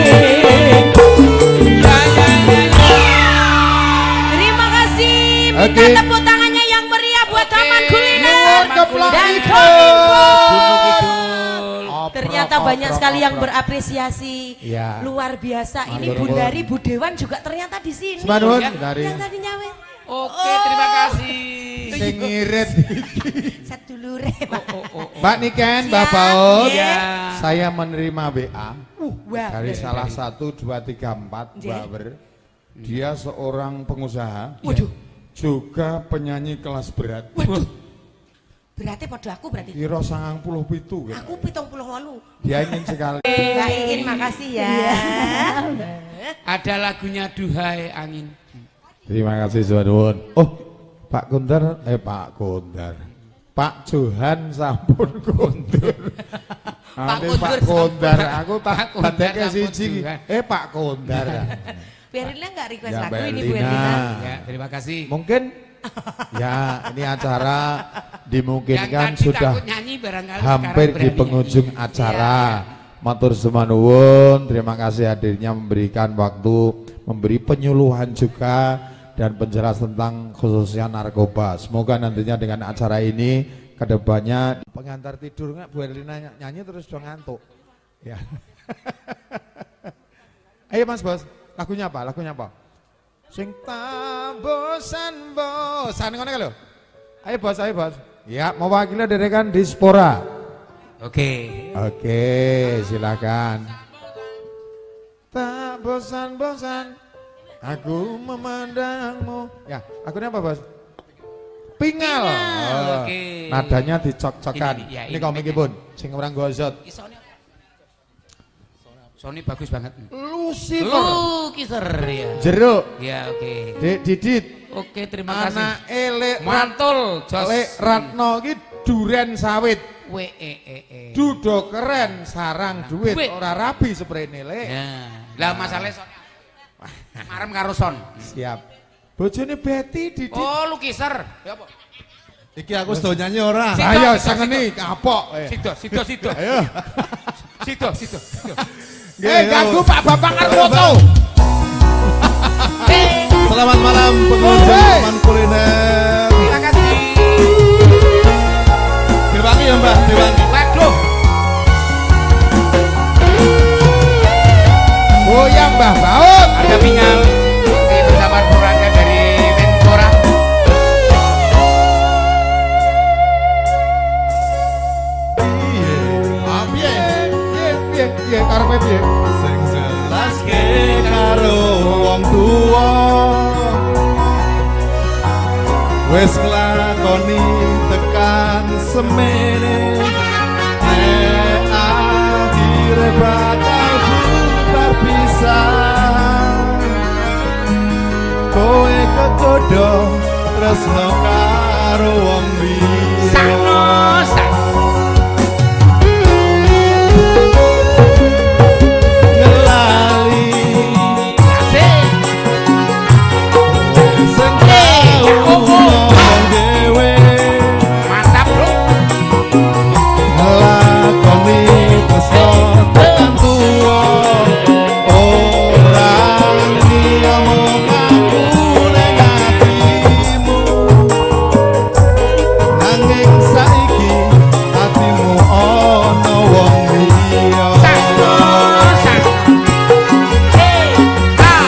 terima kasih minta Oke. tepuk tangannya yang meriah buat Taman Kuliner Mantap dan lagi. Kominfo Gunung Kidul. ternyata banyak sekali yang berapresiasi Ya. luar biasa ini Matur Bundari Budewan juga ternyata di sini Semanun Ya. dari yang tadi nyawe Oke, terima kasih. sing ngirit sedulure Pak Mbak Niken, Mbak Siap. Paul Iya. saya menerima B A wah dari salah satu dua tiga empat Iya. Baber. Dia seorang pengusaha waduh juga penyanyi kelas berat. waduh berarti pada aku berarti Kira sangang puluh pitu gitu. aku pitung puluh walu Dia ingin sekali. Mbak Iin makasih ya Ada lagunya Duhai Angin. Terima kasih Suwadun. Oh, Pak Kuntar, eh Pak Kuntar. Pak Johan sampun kuntur. Nanti Kuntur Pak sampun. Kuntar, aku tak Pak Kuntar badeke sampun siji. Johan. Eh Pak Kuntar. Berlina nggak request Ya, lagu Mbak ini Bu Erlina. Erlina Ya, terima kasih. Mungkin ya ini acara dimungkinkan Yang tadi sudah takut nyanyi barangkali hampir sekarang di berani penghujung nyanyi. acara. Matur semanuwun, terima kasih hadirnya memberikan waktu, memberi penyuluhan juga dan penjelasan tentang khususnya narkoba. Semoga nantinya dengan acara ini kedepannya pengantar tidur nggak Bu Erlina ny- nyanyi terus dong ngantuk. Ya. Ayo Mas Bos, lagunya apa? Lagunya apa? Sing tak bosan bosan ngono kan lho. Ayo Bos, ayo Bos. Ya, mewakili dari kan Dispora. Oke. Oke, silakan. Tak bosan-bosan aku memandangmu. Ya, akunnya apa, Bos? Pingal. Oh, Oke. nadanya dicok-cokan. Ini, ya, Ini ini komik pun, sing orang gozot. Sony Sony bagus banget. Lucifer. Lukiser ya. Jeruk. Ya, oke. Dek Didit. Oke, terima kasih. Anak ele Mantul, Jos. Le Ratno ki duren sawit. W E E E. Dudo keren, sarang duit, duit. ora rabi seprene le. Ya. Lah masalahnya Sony. Marem karo Son. Siap. Bojone Betty Didit. Oh, Lukiser. Ya apa? Iki aku sudah nyanyi ora. Sido, Ayo sido, sangeni kapok. Eh. Sido, sido, sido. Ayo. Sido, sido, sido. Eh ganggu Pak Bapak Arwoto. Selamat malam pengunjung Taman Kuliner. Terima kasih. Diwangi ya Mbak, diwangi. Waduh. Goyang Mbah Baut. Ada Pingal. Oke, bersama Puranga dari Menpora. Ah piye? Piye piye piye karepe piye? Sing jelaske karo wong tuwa. Wes nglakoni tekan semene. Nek akhire bakal bubar pisah. kekodo tresno karo wong liya. Sakno sak ngelali asik. sing Eh, tau ngomong dhewe Mantap, Bro. nglakoni tresno tekan tuwa ora ngomong aku ning atimu nanging saiki atimu ana wong liya. Sakno sak. Eh, ha.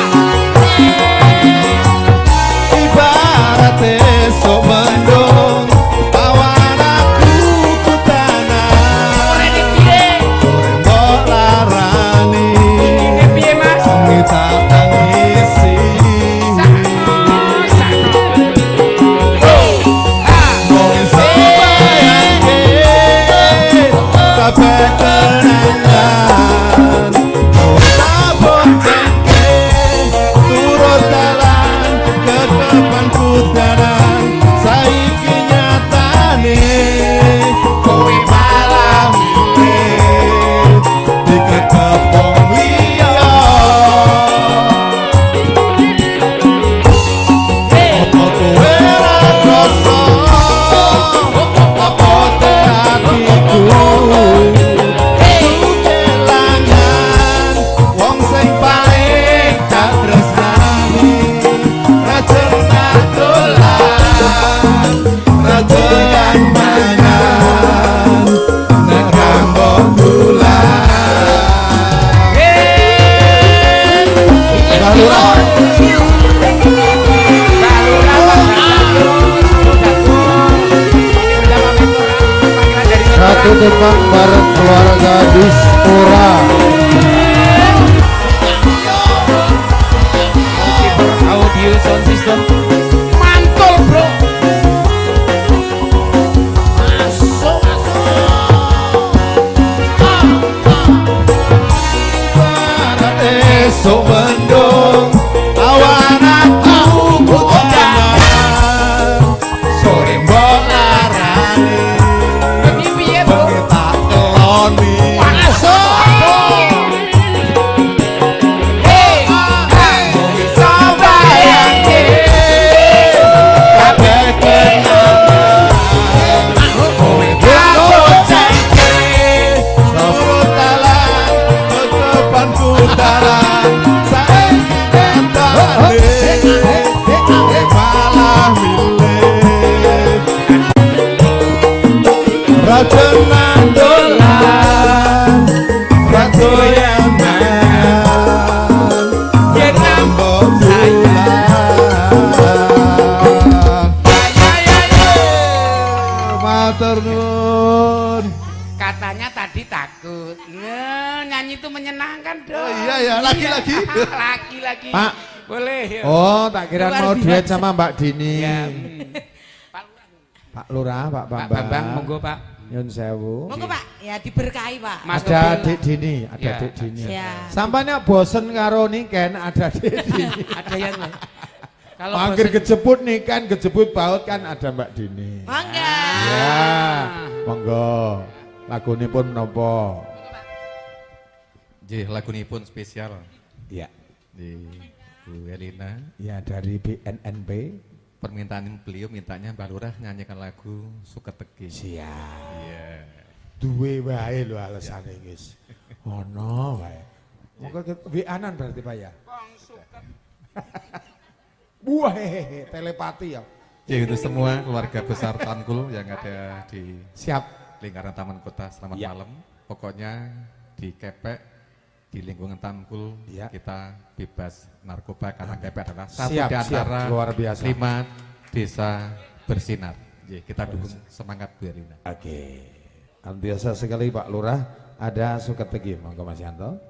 Ibarat esok mendung awan aku kutanan Ora dipiye? mbok larani Ini piye, Mas? sengi tak tangisi Sakno sakno. Eh, ha. wong iso bayangke kabeh kenangan ora boncengke turut dalan kedepan kudanan saiki nyatane kowe malah milih dikekep wong liya. Apa kowe ra krasa apa te atiku kelangan wong sing paling tak tresnani raja tak dolan raja yang mangan nek rambok bulan Balura Satu tembang bareng keluarga Dispora. Audio sound system mantul, Bro. Masuk, Barat esok mendung awan aku kutanan sore mbok larani Ini piye, Bro? bengi tak keloni Eh, ha. iso bayangke kabeh kenangan kowe boncengke turut dalan kedepan kudaran saiki nyatane kowe malah milih raja nandolan raja yang mangan yen ngambok bulan matur nuwun. Katanya tadi takut. Nah, nyanyi itu menyenangkan, Dok. Oh, iya, ya. Lagi-lagi. Lagi-lagi. Pak. Boleh. ya. Oh, tak kira Luar mau biasa. duet sama Mbak Dini. Ya. hmm. Pak Pak Lurah, Pak Pak Bambang. Bambang, monggo, Pak. Nyun sewu. Monggo Pak, ya diberkahi Pak. Mas Ada Nobel. Dek Dini, ada Ya, Dek Dini. Ya. Sampainya bosen karo niken ada Dek Dini. Ada yang lain. Kalau Mampir bosen- kejebut niken, kejebut baut kan ada Mbak Dini. Mangga. Ya, monggo. Lagune pun menapa? Nggih, lagunipun spesial Ya, di Bu Elina. ya dari B N N B. Permintaan beliau mintanya Mbak Lurah nyanyikan lagu Suketegi. Siap. Iya. Duwe wae lho alasane guys. Ono wae. Monggo W A-an berarti Pak ya. Buah hehehe, telepati ya. Ya untuk semua keluarga besar Tankul yang ada di Siap. lingkaran Taman Kota, selamat Ya. malam. Pokoknya di Kepek, di lingkungan Tankul, Ya. kita bebas narkoba karena Kepek adalah satu Siap, di siap. antara Luar biasa. lima desa bersinar. Jadi kita dukung semangat Bu Elina. Oke. Kan biasa sekali Pak Lurah, ada Suketegi, monggo Mas Yanto.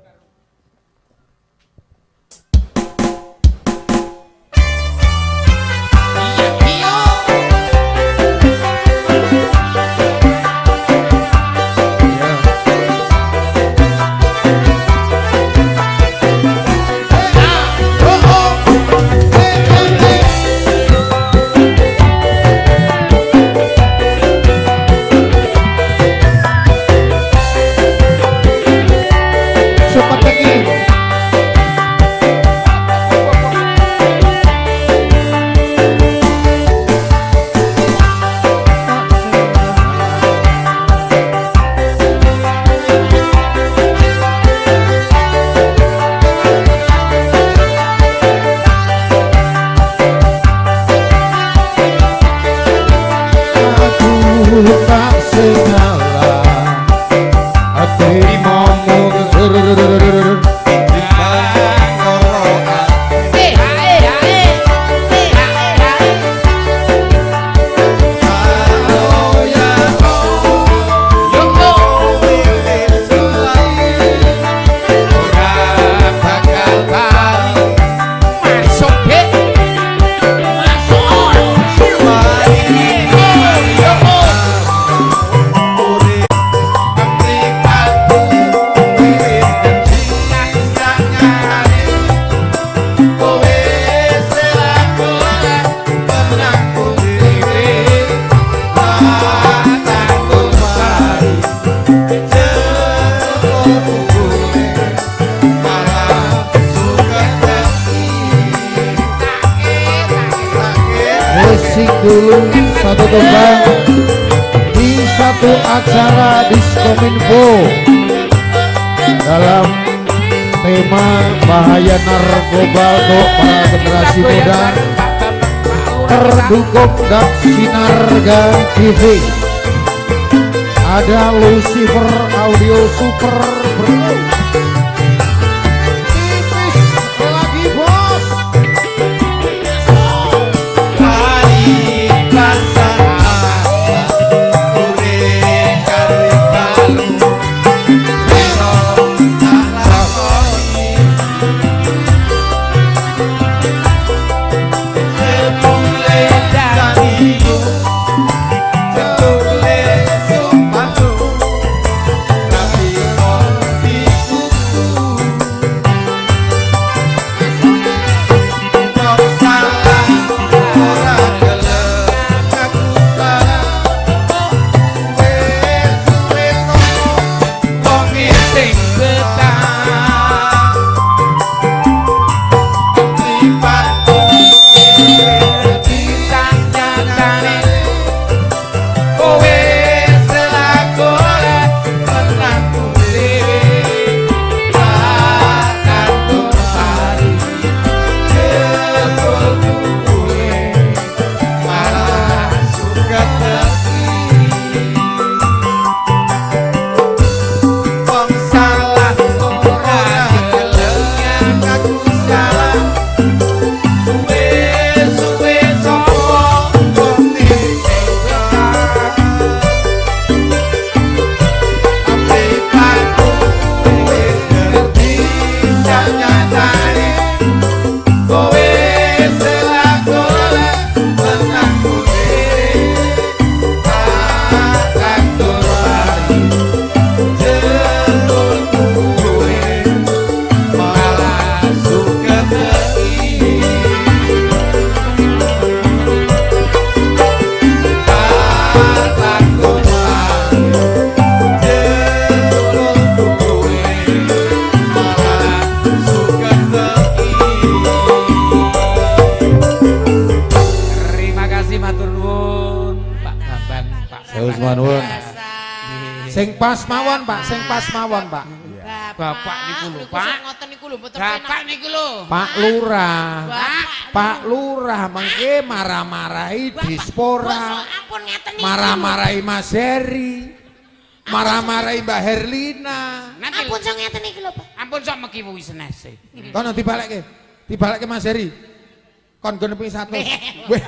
dulu satu tumbang di satu acara Diskominfo dalam tema bahaya narkoba untuk para generasi muda, terdukung dan Sinarga T V. Ada Lucifer Audio Super Bro. Tipis lagi bos. Hari pasar urip kare balu Reno tak lakoni Sepule daniku Sepule sumpatu Rapi kopi kuku Kau salah ora gelem aku salah Suwe-suwe ngomong wong sing betah Sifat ditanyakane kowe selakone menangku dhewe akan hari jebul kowe malah suka teki wong salah ora gelem aku salah suwe-suwe sapa wong sing betah Tapi aku wis ngerti sanyatane kowe selakone menangku dhewe akan hari jebul kowe malah suka teki takut hari jebul kowe malah suka teki. Terima kasih matur nuwun Pak Bambang, Pak Seus manuwun. Sing pas mawon Pak, sing pas mawon Pak. Bapak niku lho, Pak. Ngoten niku lho mboten Bapak niku lho. Pak Lurah. Bapak. Pak Lurah mengke marah-marahi Dispora. Ampun ngeten niku. Marah-marahi Mas Heri. Marah-marahi Mbak Herlina. Nanti Ampun sok ngeten iki lho, Pak. ampun sok meki wis senese. Kono dibalekke. Dibalekke Mas Heri. Kon gon ping satu. Weh.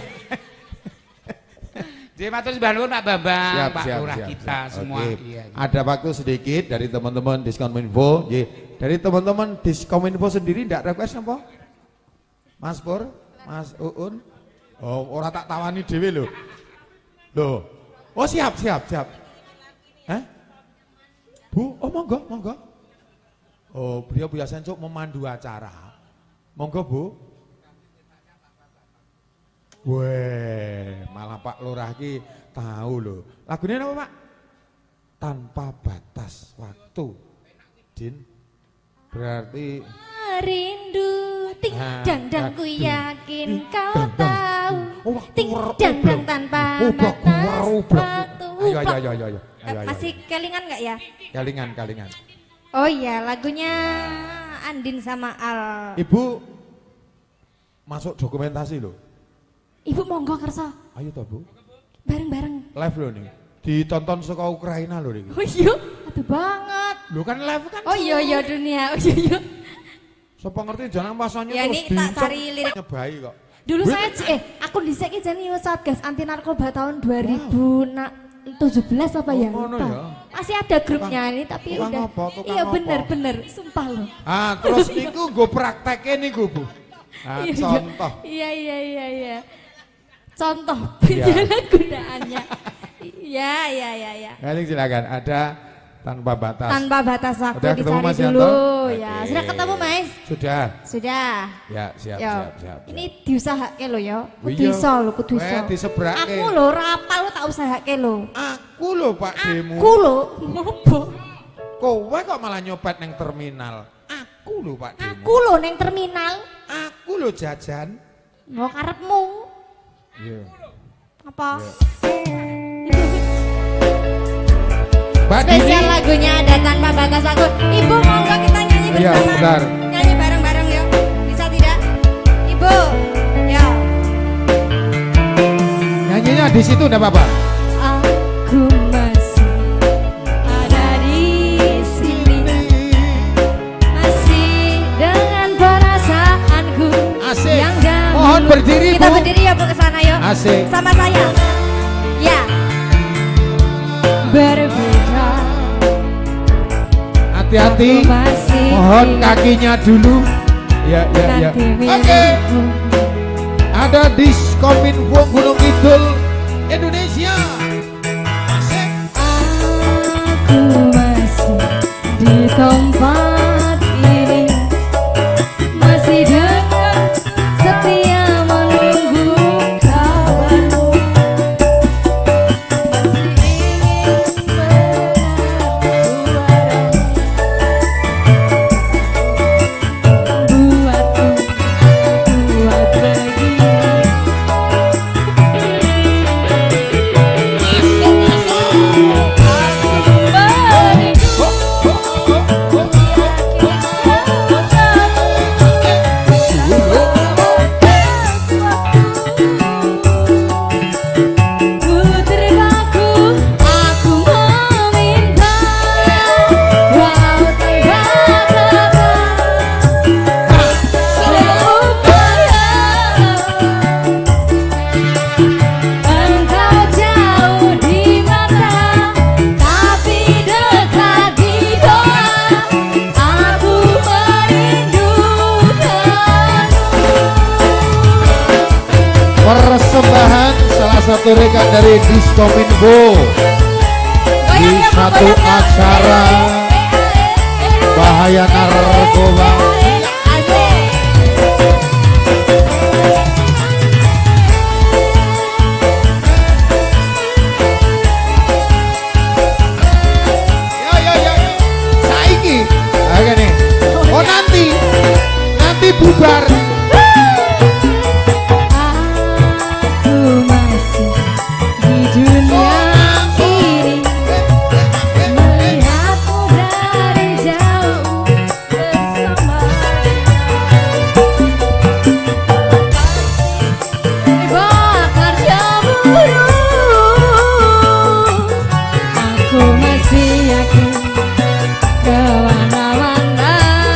Jadi matur sembah nuwun Pak Bambang, Siap, Pak siap, Lurah siap, kita siap. semua. Oke. Iya. Ada waktu sedikit dari teman-teman Diskominfo. Nggih. Dari teman-teman Diskominfo sendiri ndak request apa? Mas Pur, Mas Uun. Oh, ora tak tawani dhewe lho. Loh. Oh, siap, siap, siap. Hah? Bu, oh monggo, monggo. Oh, beliau biasanya untuk memandu acara. Monggo, Bu. Weh, malah Pak Lurah ki tahu loh. Lagunya apa Pak? Tanpa batas waktu. Din, berarti Rindu ting Ah, dang dang ku ah, yakin ding, kau dang, dang. tahu Oh, waktu ting wer- dang oblong. dang tanpa Oh, bak- batas wer- waktu. Ayo, ayo, Pak, ayo, ayo, ayo. eh, Ayo, ayo, masih ayo. kelingan nggak ya? Kalingan, kalingan. Oh iya, lagunya Andin sama Al. Ibu masuk dokumentasi loh. Ibu monggo kersa Ayo toh Bu. bareng-bareng. Live loh nih. Ditonton saka Ukraina loh nih. Oh iya, aduh banget. Lo kan live kan. Oh iya iya dunia. Oh iya iya. Sapa ngerti jangan pasangnya Ya, terus ini tak diincok. cari lirik. Nyebai kok. Dulu Wih, saya eh aku dhisik iki jane Satgas anti narkoba tahun dua ribu tujuh belas apa ya? Oh, ngono Lupa. ya. Masih ada grupnya ini tapi tukang udah. apa, tukang Iya apa? bener bener, sumpah loh. Ah, terus niku gue prakteknya niku Bu. Nah, Iya, iya. contoh. Iya iya iya iya. Contoh Iya. penyalahgunaannya. Iya iya iya iya. Kalian silakan ada tanpa batas. Tanpa batas waktu Udah ketemu dicari Mas dulu Yanto? ya. Oke. Sudah ketemu Mas? Sudah. Sudah. Ya, siap, Yo. siap, siap. Ini diusahake lho ya. Kudu Iya. iso lho, kudu iso. Weh, disebrake. Aku lho rapal lu tak usahake lho. Aku lho Pak Demu. Aku lho, ngopo? Kowe kok malah nyopet neng terminal. Aku lho Pak Demu. Aku lho neng terminal. Aku lho jajan. Mau karepmu. Iya. Apa? Mbak Spesial Dini. lagunya ada tanpa batas waktu. Ibu monggo kita nyanyi Iya, bersama. bentar. Nyanyi bareng-bareng yuk. Bisa tidak? Ibu. Ya. Nyanyinya di situ enggak apa-apa. Aku masih ada di sini. Masih dengan perasaanku Asik. yang dahulu. Mohon berdiri, Kita Bu. berdiri ya Bu ke sana yuk. Asik. Sama saya. Ya. Berbeda. Hati-hati. Aku masih Mohon kakinya dulu. Ya, ya, ya. nanti Oke. milikmu. Ada Diskominfo Gunung Kidul Indonesia. Asik. Aku masih di tempat ini, masih dengan setia menunggu kabarmu, masih ingin buatku buat begini. Persembahan salah satu rekan dari Diskominfo di satu acara bahaya narkoba. Ya ya ya. Saiki. Oke nih. Oh nanti, nanti bubar. Aku masih di dunia ini, melihatmu dari jauh bersama. Bakar cemburu, aku masih yakin kemana-mana.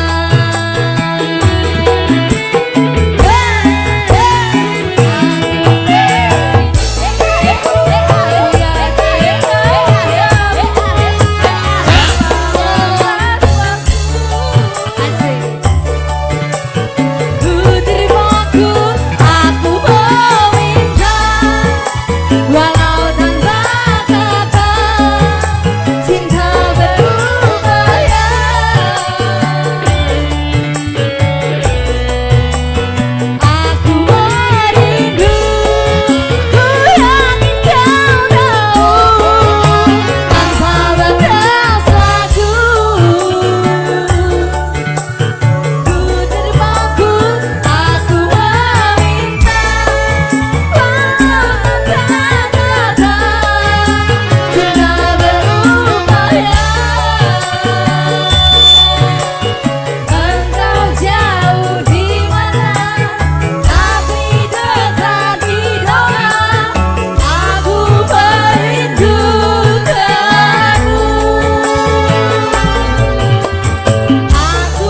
Walau tanpa kata, cinta berubah. Aku merindu, ku yakin kau tahu, tanpa batas waktu. Ku terpaku, aku meminta, walau tanpa kata, cinta berubah. Engkau jauh di mana, tapi dekat di doa. Aku merindukanmu. Aku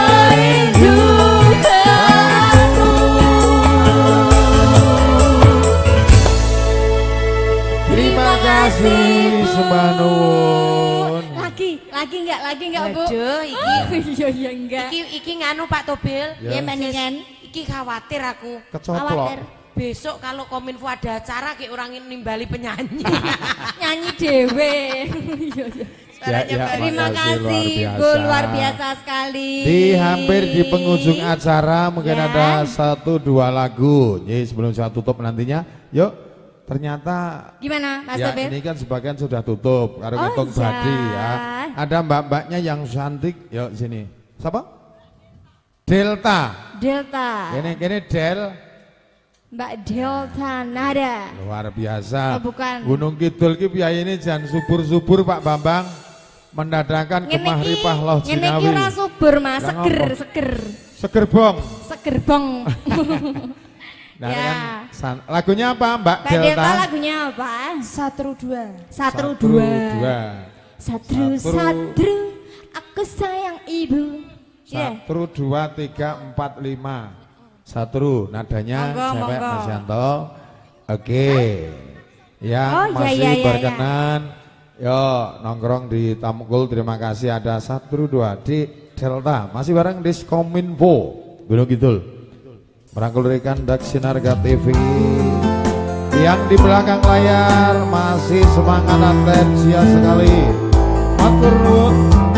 merindukanmu. Terima kasih sembah nuwun. Lagi, lagi enggak, lagi enggak Bu? Aduh, iki. Oh, iya iya enggak. Iki iki nganu Pak Tobil. Ya. Ya mendingan Iki khawatir aku. Kecoplok. khawatir Besok kalau Kominfo ada acara kayak orang ini nimbali penyanyi. nyanyi dewe. Iya iya. Ya, ya, Terima makasih, kasih luar Bu, biasa. luar biasa sekali. Di hampir di penghujung acara mungkin Ya. ada satu dua lagu. Jadi sebelum saya tutup nantinya, yuk ternyata Gimana Mas ya Tobil? ini kan sebagian sudah tutup karena Oh, ngitung iya. badi ya. Ada mbak-mbaknya yang cantik, yuk sini. Siapa? Delta. Delta. Ini ini Del. Mbak Delta Nada. Luar biasa. Oh, bukan. Gunung Kidul ki piyayine jan subur-subur Pak Bambang. Mendatangkan gemah ripah loh Ngene iki Cinawi. ora subur Mas, Lah seger, ngopo? seger. Seger bong. Seger bong. Nah, Ya. kan san- lagunya apa Mbak Mbak Delta Delta? lagunya apa? Satru dua. Satru Satru dua. dua. Satru, Satru. satru, aku sayang ibu. Ya. Satru dua tiga empat lima. Satru nadanya Monggo, cewek monggo. Mas Yanto. Oke. Yang Oh, iya, masih iya, iya, berkenan yo nongkrong di Tamukul, terima kasih ada Satru dua di Delta. Masih bareng Diskominfo Gunung Kidul. Merangkul rekan Dak Sinarga T V. Yang di belakang layar masih semangat atensia sekali. Matur nuwun.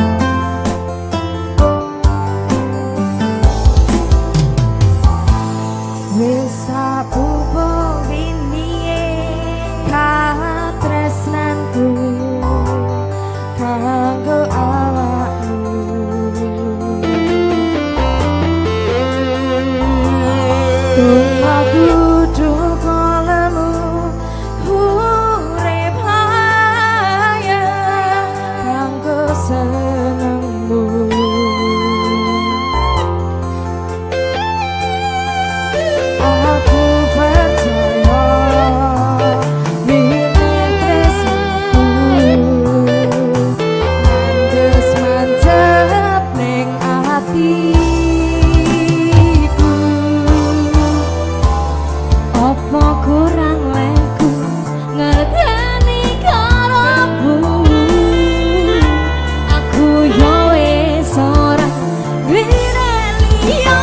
Wis sapupo winnie katresnanku kanggo awakmu. Tumaku dukolemu urip haya kanggo senengmu. Aku percaya wiwit tresnaku nandes mantep ning atiku. Apa kurang leku ngerteni karamu. Aku yo wis ora duwe liya.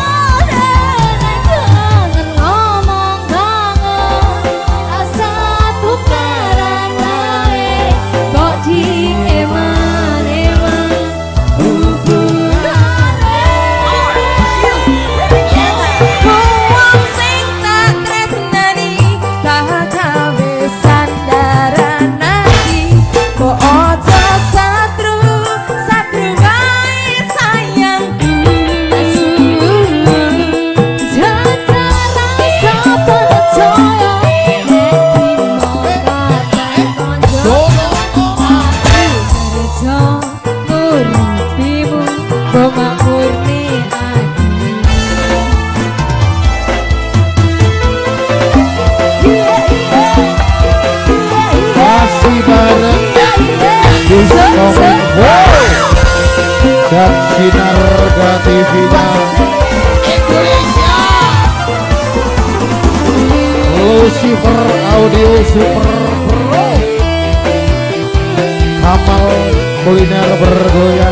Masih bareng Diskominfo dan Sinarga T V-nya Lucifer Audio Super Pro. Kamal kuliner bergoyang.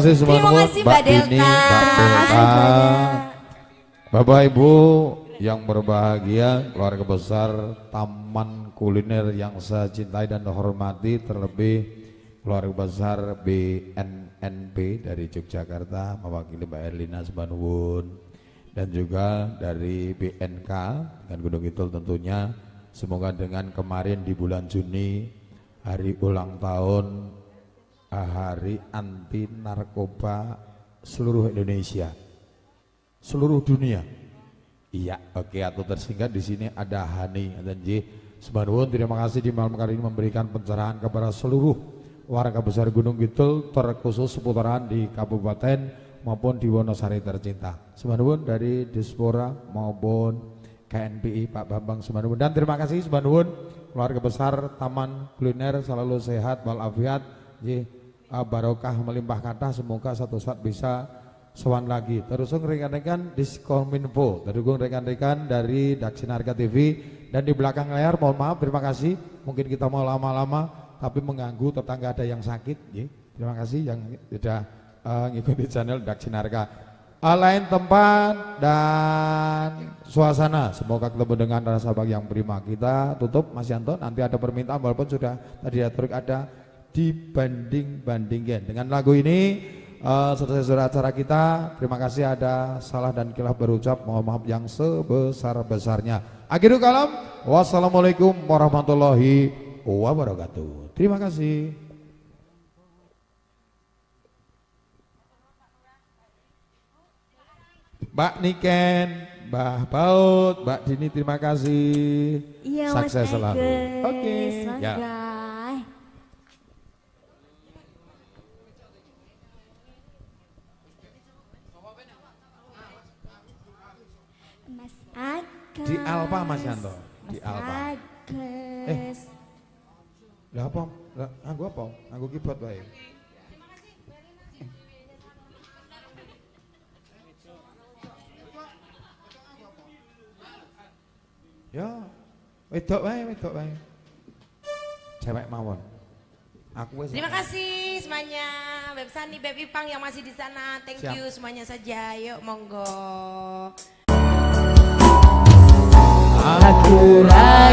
kasih semua. Terima kasih Mbak Dini, Delta. Mbak Terima kasih Delta. banyak. Bapak Ibu yang berbahagia, keluarga besar Taman Kuliner yang saya cintai dan hormati, terlebih keluarga besar B N N P dari Yogyakarta mewakili Mbak Erlina Sebanwun, dan juga dari B N K dengan Gunung Kidul tentunya. Semoga dengan kemarin di bulan Juni hari ulang tahun hari anti narkoba seluruh Indonesia, seluruh dunia. Iya, oke, atau tersingkat di sini ada Hani dan J. Sebanwun, terima kasih di malam kali ini memberikan pencerahan kepada seluruh warga besar Gunung Kidul, terkhusus seputaran di kabupaten maupun di Wonosari tercinta. Sebanwun dari Dispora maupun K N P I Pak Bambang Sebanwun, dan terima kasih Sebanwun keluarga besar Taman Kuliner selalu sehat walafiat, J. barokah melimpah kata, semoga satu saat bisa sowan lagi. Terus rekan-rekan Diskominfo, terus rekan-rekan dari Daksinarga T V, dan di belakang layar mohon maaf, terima kasih, mungkin kita mau lama-lama tapi mengganggu tetangga ada yang sakit, ya. Terima kasih yang sudah uh, ngikuti channel Daksinarga. Uh, lain tempat dan suasana, semoga ketemu dengan rasa bahagia yang prima. Kita tutup Mas Yanto, nanti ada permintaan walaupun sudah tadi diatur ada dibanding-bandingkan dengan lagu ini. Uh, selesai surat acara kita. Terima kasih, ada salah dan khilaf berucap, mohon maaf yang sebesar-besarnya. Akhirul kalam, wassalamualaikum warahmatullahi wabarakatuh. Terima kasih. Mbak Niken, Mbak Baut, Mbak Dini, terima kasih. Iya, sukses selalu. Oke, ya. Mas Agus. Di Alpa Mas Yanto, di Mas Alpa. Agus. Eh, lah apa? Lah nganggo apa? Nganggo keyboard wae. Ya, wedok wae, wedok wae. Cewek mawon. Aku wis. Terima kasih semuanya, Beb Sani, Beb Ipang yang masih di sana. Thank Siap. you semuanya saja. Yuk monggo. Aku